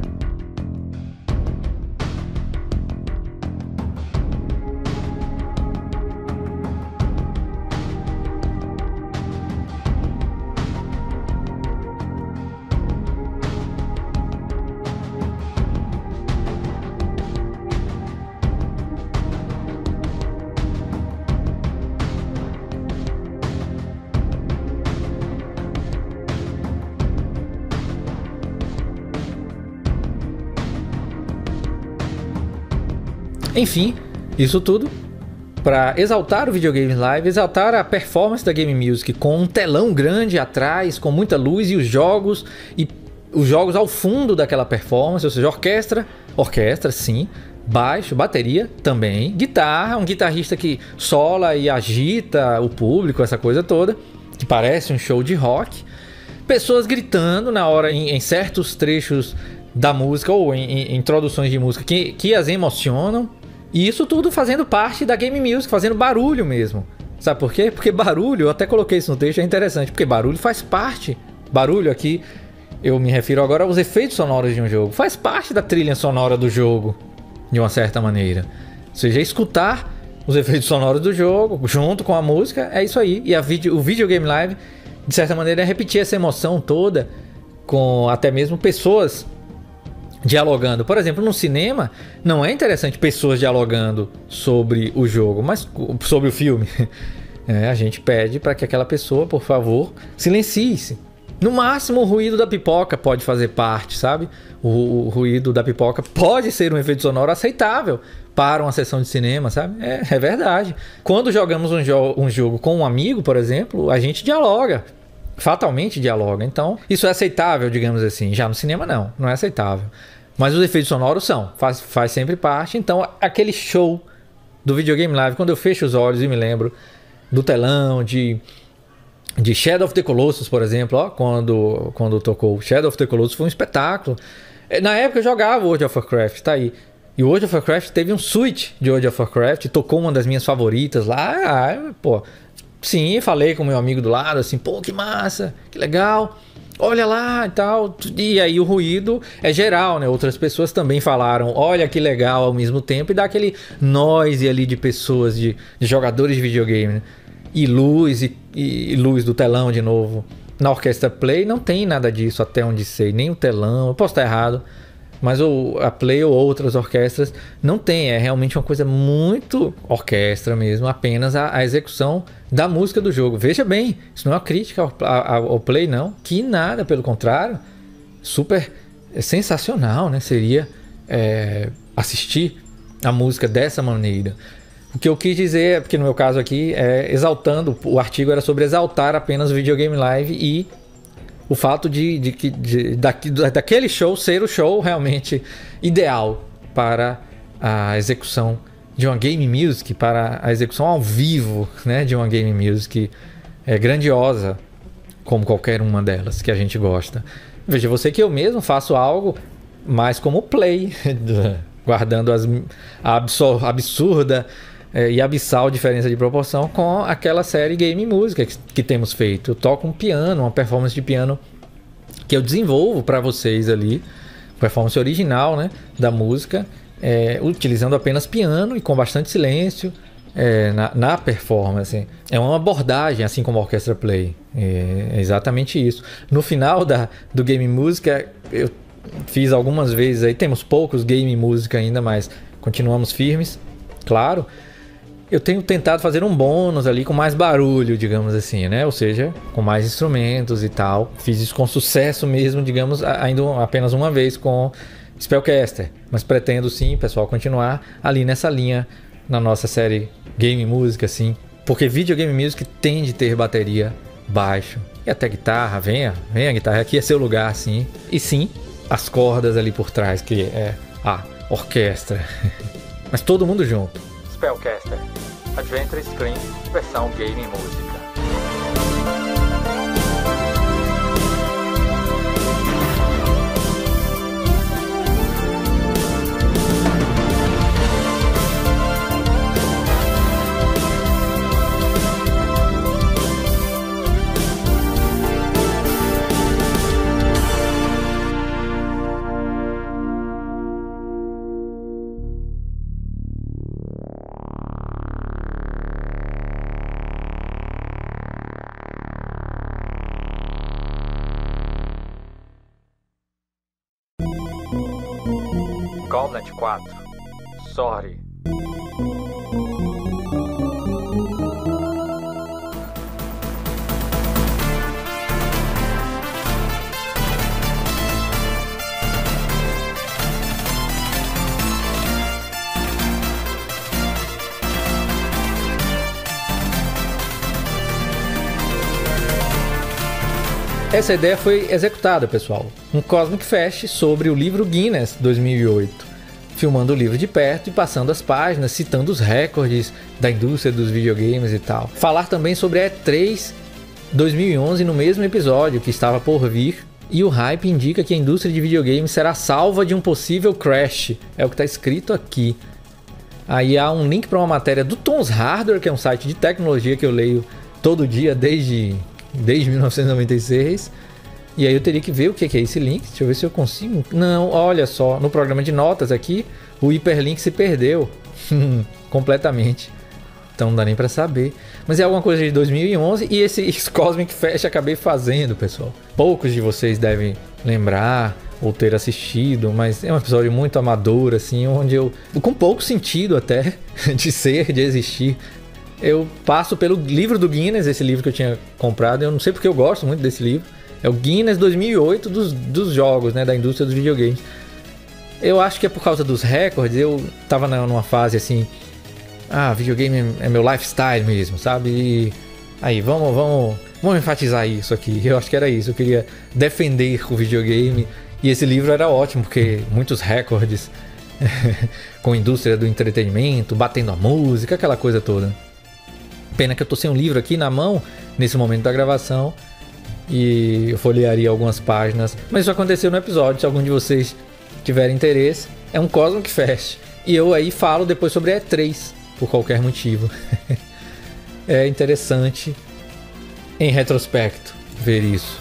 Enfim, isso tudo para exaltar o Videogame Live, exaltar a performance da Game Music com um telão grande atrás, com muita luz e os jogos e os jogos ao fundo daquela performance, ou seja, orquestra, orquestra sim, baixo, bateria também, guitarra, um guitarrista que sola e agita o público, essa coisa toda, que parece um show de rock, pessoas gritando na hora em, em certos trechos da música ou em, em introduções de música que, que as emocionam. E isso tudo fazendo parte da Game Music, fazendo barulho mesmo. Sabe por quê? Porque barulho, eu até coloquei isso no texto, é interessante, porque barulho faz parte. Barulho aqui, eu me refiro agora aos efeitos sonoros de um jogo. Faz parte da trilha sonora do jogo, de uma certa maneira. Ou seja, escutar os efeitos sonoros do jogo, junto com a música, é isso aí. E a video, o Videogame Live, de certa maneira, é repetir essa emoção toda, com até mesmo pessoas dialogando. Por exemplo, no cinema não é interessante pessoas dialogando sobre o jogo, mas sobre o filme. É, a gente pede para que aquela pessoa, por favor, silencie-se. No máximo, o ruído da pipoca pode fazer parte, sabe? O, o ruído da pipoca pode ser um efeito sonoro aceitável para uma sessão de cinema, sabe? É, é verdade. Quando jogamos um, jo- um jogo com um amigo, por exemplo, a gente dialoga. Fatalmente dialoga. Então, isso é aceitável, digamos assim. Já no cinema, não. Não é aceitável. Mas os efeitos sonoros são. Faz, faz sempre parte. Então, aquele show do Videogame Live, quando eu fecho os olhos e me lembro do telão, de, de Shadow of the Colossus, por exemplo, ó, quando, quando tocou Shadow of the Colossus, foi um espetáculo. Na época eu jogava World of Warcraft, tá aí. E o World of Warcraft teve um switch de World of Warcraft, tocou uma das minhas favoritas lá, ah, pô, sim, falei com meu amigo do lado, assim, pô, que massa, que legal, olha lá e tal, e aí o ruído é geral, né, outras pessoas também falaram, olha que legal ao mesmo tempo, e dá aquele noise ali de pessoas, de, de jogadores de videogame, né? E luz, e, e luz do telão de novo. Na Orquestra Play não tem nada disso, até onde sei, nem o telão, eu posso estar errado, mas o, a Play ou outras orquestras não tem, é realmente uma coisa muito orquestra mesmo, apenas a, a execução da música do jogo. Veja bem, isso não é uma crítica ao, ao, ao Play não, que nada, pelo contrário, super é, sensacional, né? Seria é, assistir a música dessa maneira. O que eu quis dizer, porque no meu caso aqui, é exaltando, o artigo era sobre exaltar apenas o videogame live e o fato de, de, de, de daqui, daquele show ser o show realmente ideal para a execução de uma game music, para a execução ao vivo, né, de uma game music é, grandiosa, como qualquer uma delas que a gente gosta. Veja, você que eu mesmo faço algo mais como play, guardando as, a absurda é, e abissal diferença de proporção com aquela série Game Música que, que temos feito. Eu toco um piano, uma performance de piano que eu desenvolvo para vocês ali, performance original, né, da música, é, utilizando apenas piano e com bastante silêncio é, na, na performance. É uma abordagem, assim como a Orquestra Play. É, é exatamente isso. No final da, do Game Música, eu fiz algumas vezes aí, temos poucos Game Música ainda, mas continuamos firmes, claro. Eu tenho tentado fazer um bônus ali com mais barulho, digamos assim, né? Ou seja, com mais instrumentos e tal. Fiz isso com sucesso mesmo, digamos, ainda apenas uma vez com Spellcaster. Mas pretendo sim, pessoal, continuar ali nessa linha na nossa série Game Música, assim. Porque Videogame Music tem de ter bateria, baixo e até guitarra. Venha, venha guitarra, aqui é seu lugar, sim. E sim, as cordas ali por trás, que é a orquestra. Mas todo mundo junto. Spellcaster Adventure Screen versão Game Música. Goblet quatro. Sorry. Essa ideia foi executada, pessoal. Um Cosmic Fest sobre o livro Guinness dois mil e oito. Filmando o livro de perto e passando as páginas, citando os recordes da indústria dos videogames e tal. Falar também sobre a E três dois mil e onze no mesmo episódio, que estava por vir. E o hype indica que a indústria de videogames será salva de um possível crash. É o que está escrito aqui. Aí há um link para uma matéria do Tom's Hardware, que é um site de tecnologia que eu leio todo dia desde... desde mil novecentos e noventa e seis, e aí eu teria que ver o que é esse link. Deixa eu ver se eu consigo. Não, olha só, no programa de notas aqui, o hiperlink se perdeu completamente, então não dá nem pra saber, mas é alguma coisa de dois mil e onze, e esse Cosmic Fest acabei fazendo, pessoal. Poucos de vocês devem lembrar ou ter assistido, mas é um episódio muito amador, assim, onde eu, com pouco sentido até de ser, de existir, eu passo pelo livro do Guinness, esse livro que eu tinha comprado. Eu não sei porque eu gosto muito desse livro. É o Guinness dois mil e oito dos, dos jogos, né, da indústria dos videogames. Eu acho que é por causa dos recordes. Eu tava numa fase assim, ah, videogame é meu lifestyle mesmo, sabe? E aí, vamos, vamos, vamos enfatizar isso aqui. Eu acho que era isso, eu queria defender o videogame. E esse livro era ótimo, porque muitos recordes com a indústria do entretenimento, batendo a música, aquela coisa toda. Pena que eu tô sem um livro aqui na mão nesse momento da gravação e eu folhearia algumas páginas, mas isso aconteceu no episódio. Se algum de vocês tiver interesse, é um Cosmic Fest E eu aí falo depois sobre a E três, por qualquer motivo. É interessante, em retrospecto, ver isso.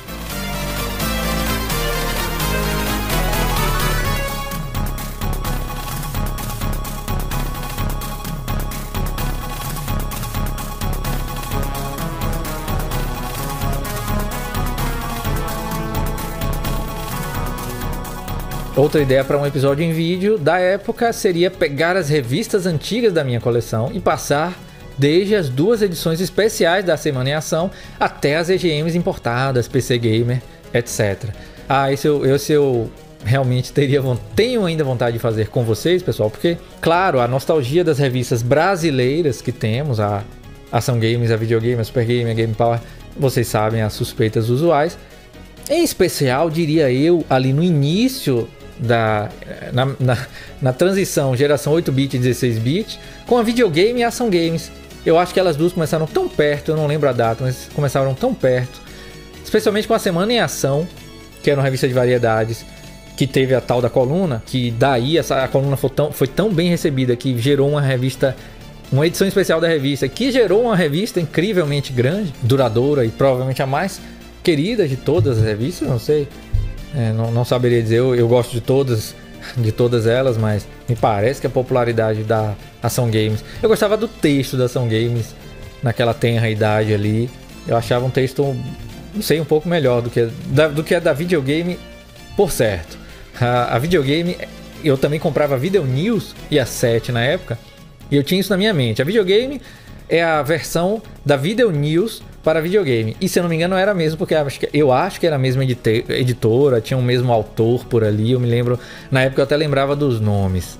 Outra ideia para um episódio em vídeo da época seria pegar as revistas antigas da minha coleção e passar desde as duas edições especiais da Semana em Ação até as E G Ms importadas, P C Gamer, etcétera. Ah, esse eu, esse eu realmente teria, tenho ainda vontade de fazer com vocês, pessoal, porque, claro, a nostalgia das revistas brasileiras que temos, a Ação Games, a Videogame, a Super Game, a Game Power, vocês sabem, as suspeitas usuais. Em especial, diria eu, ali no início da na, na, na transição geração oito bit e dezesseis bit com a Videogame e a Ação Games. Eu acho que elas duas começaram tão perto, eu não lembro a data, mas começaram tão perto, especialmente com a Semana em Ação, que era uma revista de variedades, que teve a tal da coluna, que daí essa, a coluna foi tão, foi tão bem recebida que gerou uma revista, uma edição especial da revista, que gerou uma revista incrivelmente grande, duradoura e provavelmente a mais querida de todas as revistas, não sei. É, não, não saberia dizer, eu, eu gosto de todas, de todas elas, mas me parece que a popularidade da Ação Games... Eu gostava do texto da Ação Games naquela tenra idade ali. Eu achava um texto, não sei, um pouco melhor do que, da, do que a da Videogame, por certo. A, a Videogame, eu também comprava a Video News e a sete na época, e eu tinha isso na minha mente. A Videogame é a versão da Video News para videogame. E se eu não me engano era mesmo, porque eu acho que era a mesma editora, tinha o mesmo autor por ali. Eu me lembro, na época eu até lembrava dos nomes.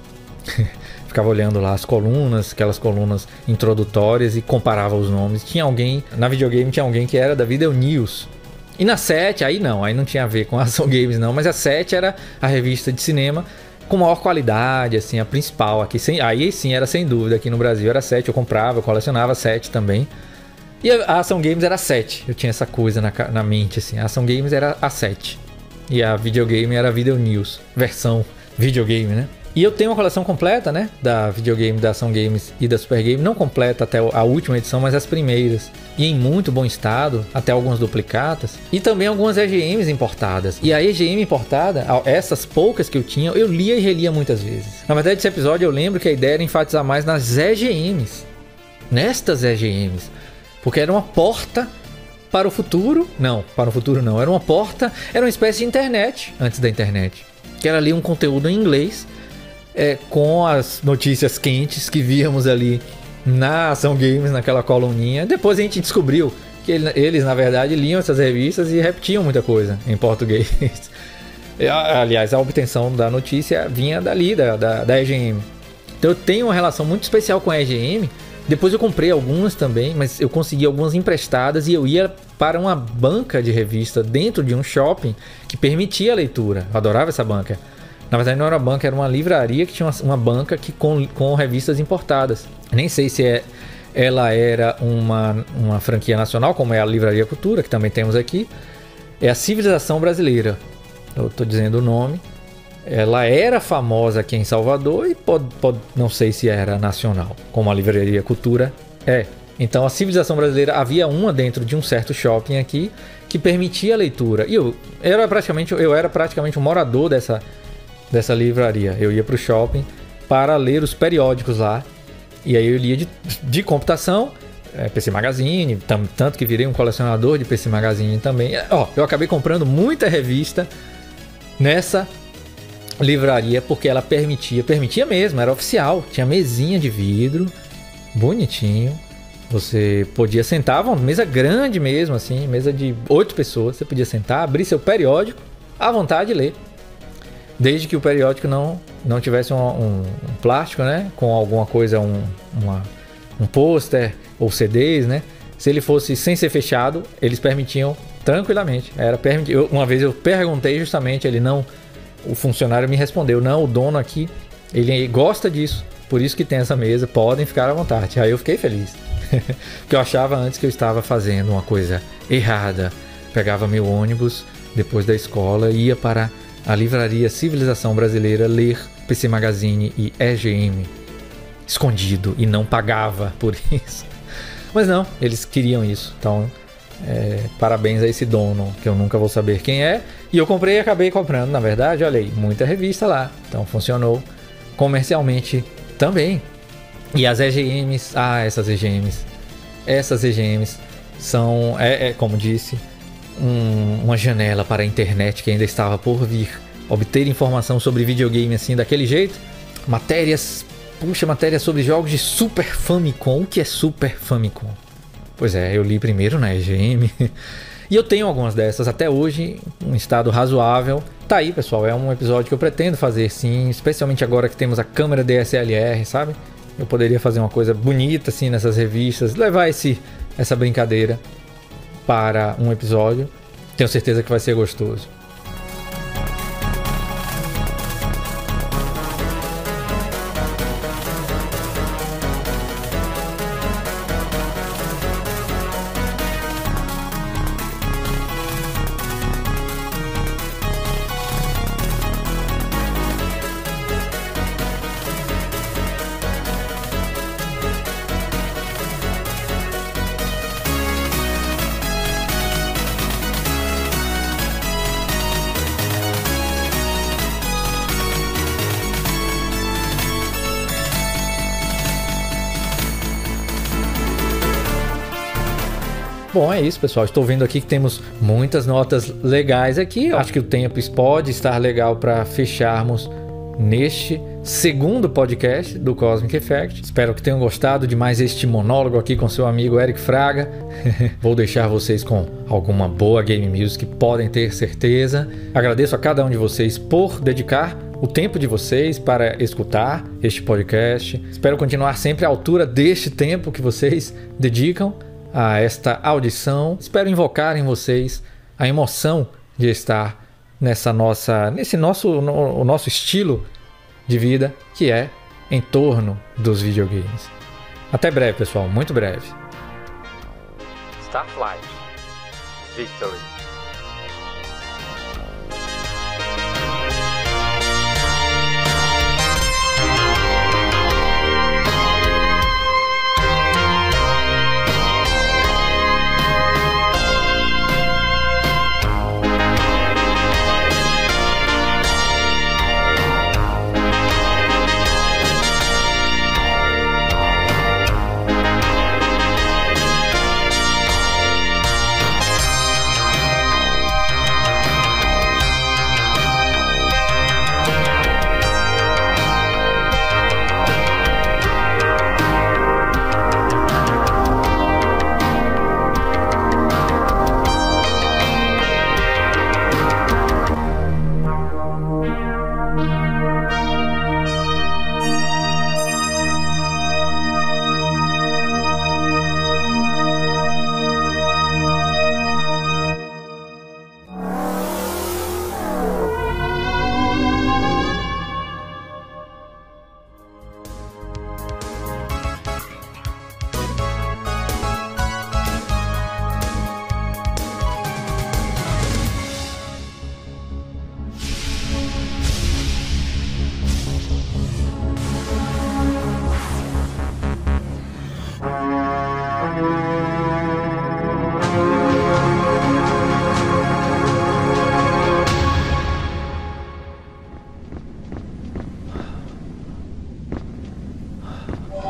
Ficava olhando lá as colunas, aquelas colunas introdutórias, e comparava os nomes. Tinha alguém, na Videogame tinha alguém que era da Video News. E na sete, aí não, aí não tinha a ver com a Ação Games não, mas a sete era a revista de cinema com maior qualidade, assim, a principal aqui. Sem, aí sim, era sem dúvida, aqui no Brasil era a sete, eu comprava, eu colecionava a sete também. E a Ação Games era a sete, eu tinha essa coisa na, na mente, assim, a Ação Games era a sete. E a Videogame era a Video News, versão videogame, né? E eu tenho uma coleção completa, né, da Videogame, da Ação Games e da Super Game, não completa até a última edição, mas as primeiras. E em muito bom estado, até algumas duplicatas. E também algumas E G Ms importadas. E a E G M importada, essas poucas que eu tinha, eu lia e relia muitas vezes. Na verdade, esse episódio eu lembro que a ideia era enfatizar mais nas E G Ms. Nestas E G Ms. Porque era uma porta para o futuro. Não, para o futuro não. Era uma porta, era uma espécie de internet, antes da internet. Que era ali um conteúdo em inglês, é, com as notícias quentes que víamos ali na Ação Games, naquela coluninha. Depois a gente descobriu que ele, eles, na verdade, liam essas revistas e repetiam muita coisa em português. Aliás, a obtenção da notícia vinha dali, da, da, da E G M. Então eu tenho uma relação muito especial com a E G M. Depois eu comprei algumas também, mas eu consegui algumas emprestadas e eu ia para uma banca de revista dentro de um shopping que permitia a leitura. Eu adorava essa banca. Na verdade não era uma banca, era uma livraria que tinha uma, uma banca que com, com revistas importadas. Nem sei se é, ela era uma, uma franquia nacional, como é a Livraria Cultura, que também temos aqui. É a Civilização Brasileira. Eu estou dizendo o nome. Ela era famosa aqui em Salvador e pode, pode, não sei se era nacional, como a Livraria Cultura é. Então a Civilização Brasileira, havia uma dentro de um certo shopping aqui que permitia a leitura. E eu, eu, era, praticamente, eu era praticamente um morador dessa, dessa livraria. Eu ia para o shopping para ler os periódicos lá. E aí eu lia de, de computação, é, P C Magazine, tam, tanto que virei um colecionador de P C Magazine também. Ó, eu acabei comprando muita revista nessa livraria porque ela permitia, permitia mesmo, era oficial, tinha mesinha de vidro, bonitinho, você podia sentar, uma mesa grande mesmo, assim, mesa de oito pessoas, você podia sentar, abrir seu periódico, à vontade de ler, desde que o periódico não, não tivesse um, um, um plástico, né, com alguma coisa, um, uma, um pôster ou C Ds, né, se ele fosse sem ser fechado, eles permitiam tranquilamente, era permitido. Uma vez eu perguntei justamente, ele não... O funcionário me respondeu, não, o dono aqui, ele gosta disso, por isso que tem essa mesa, podem ficar à vontade. Aí eu fiquei feliz, porque eu achava antes que eu estava fazendo uma coisa errada. Pegava meu ônibus depois da escola e ia para a livraria Civilização Brasileira, Ler, P C Magazine e E G M. Escondido, e não pagava por isso. Mas não, eles queriam isso. Então, é, parabéns a esse dono, que eu nunca vou saber quem é. E eu comprei e acabei comprando, na verdade, olha aí, muita revista lá. Então funcionou comercialmente também. E as E G Ms, ah, essas E G Ms. Essas E G Ms são, é, é como disse, um, uma janela para a internet que ainda estava por vir. Obter informação sobre videogame assim, daquele jeito. Matérias, puxa, matérias sobre jogos de Super Famicom. O que é Super Famicom? Pois é, eu li primeiro na E G M. E eu tenho algumas dessas até hoje, em estado razoável. Tá aí, pessoal, é um episódio que eu pretendo fazer sim, especialmente agora que temos a câmera D S L R, sabe? Eu poderia fazer uma coisa bonita assim nessas revistas, levar esse, essa brincadeira para um episódio. Tenho certeza que vai ser gostoso. Bom, é isso, pessoal. Estou vendo aqui que temos muitas notas legais aqui. Eu acho que o tempo pode estar legal para fecharmos neste segundo podcast do Cosmic Effect. Espero que tenham gostado de mais este monólogo aqui com seu amigo Eric Fraga. Vou deixar vocês com alguma boa game music, podem ter certeza. Agradeço a cada um de vocês por dedicar o tempo de vocês para escutar este podcast. Espero continuar sempre à altura deste tempo que vocês dedicam a esta audição. Espero invocar em vocês a emoção de estar nessa nossa, nesse nosso, no, o nosso estilo de vida, que é em torno dos videogames. Até breve, pessoal, muito breve. Starflight Victory.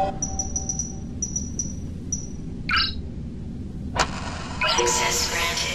Access granted.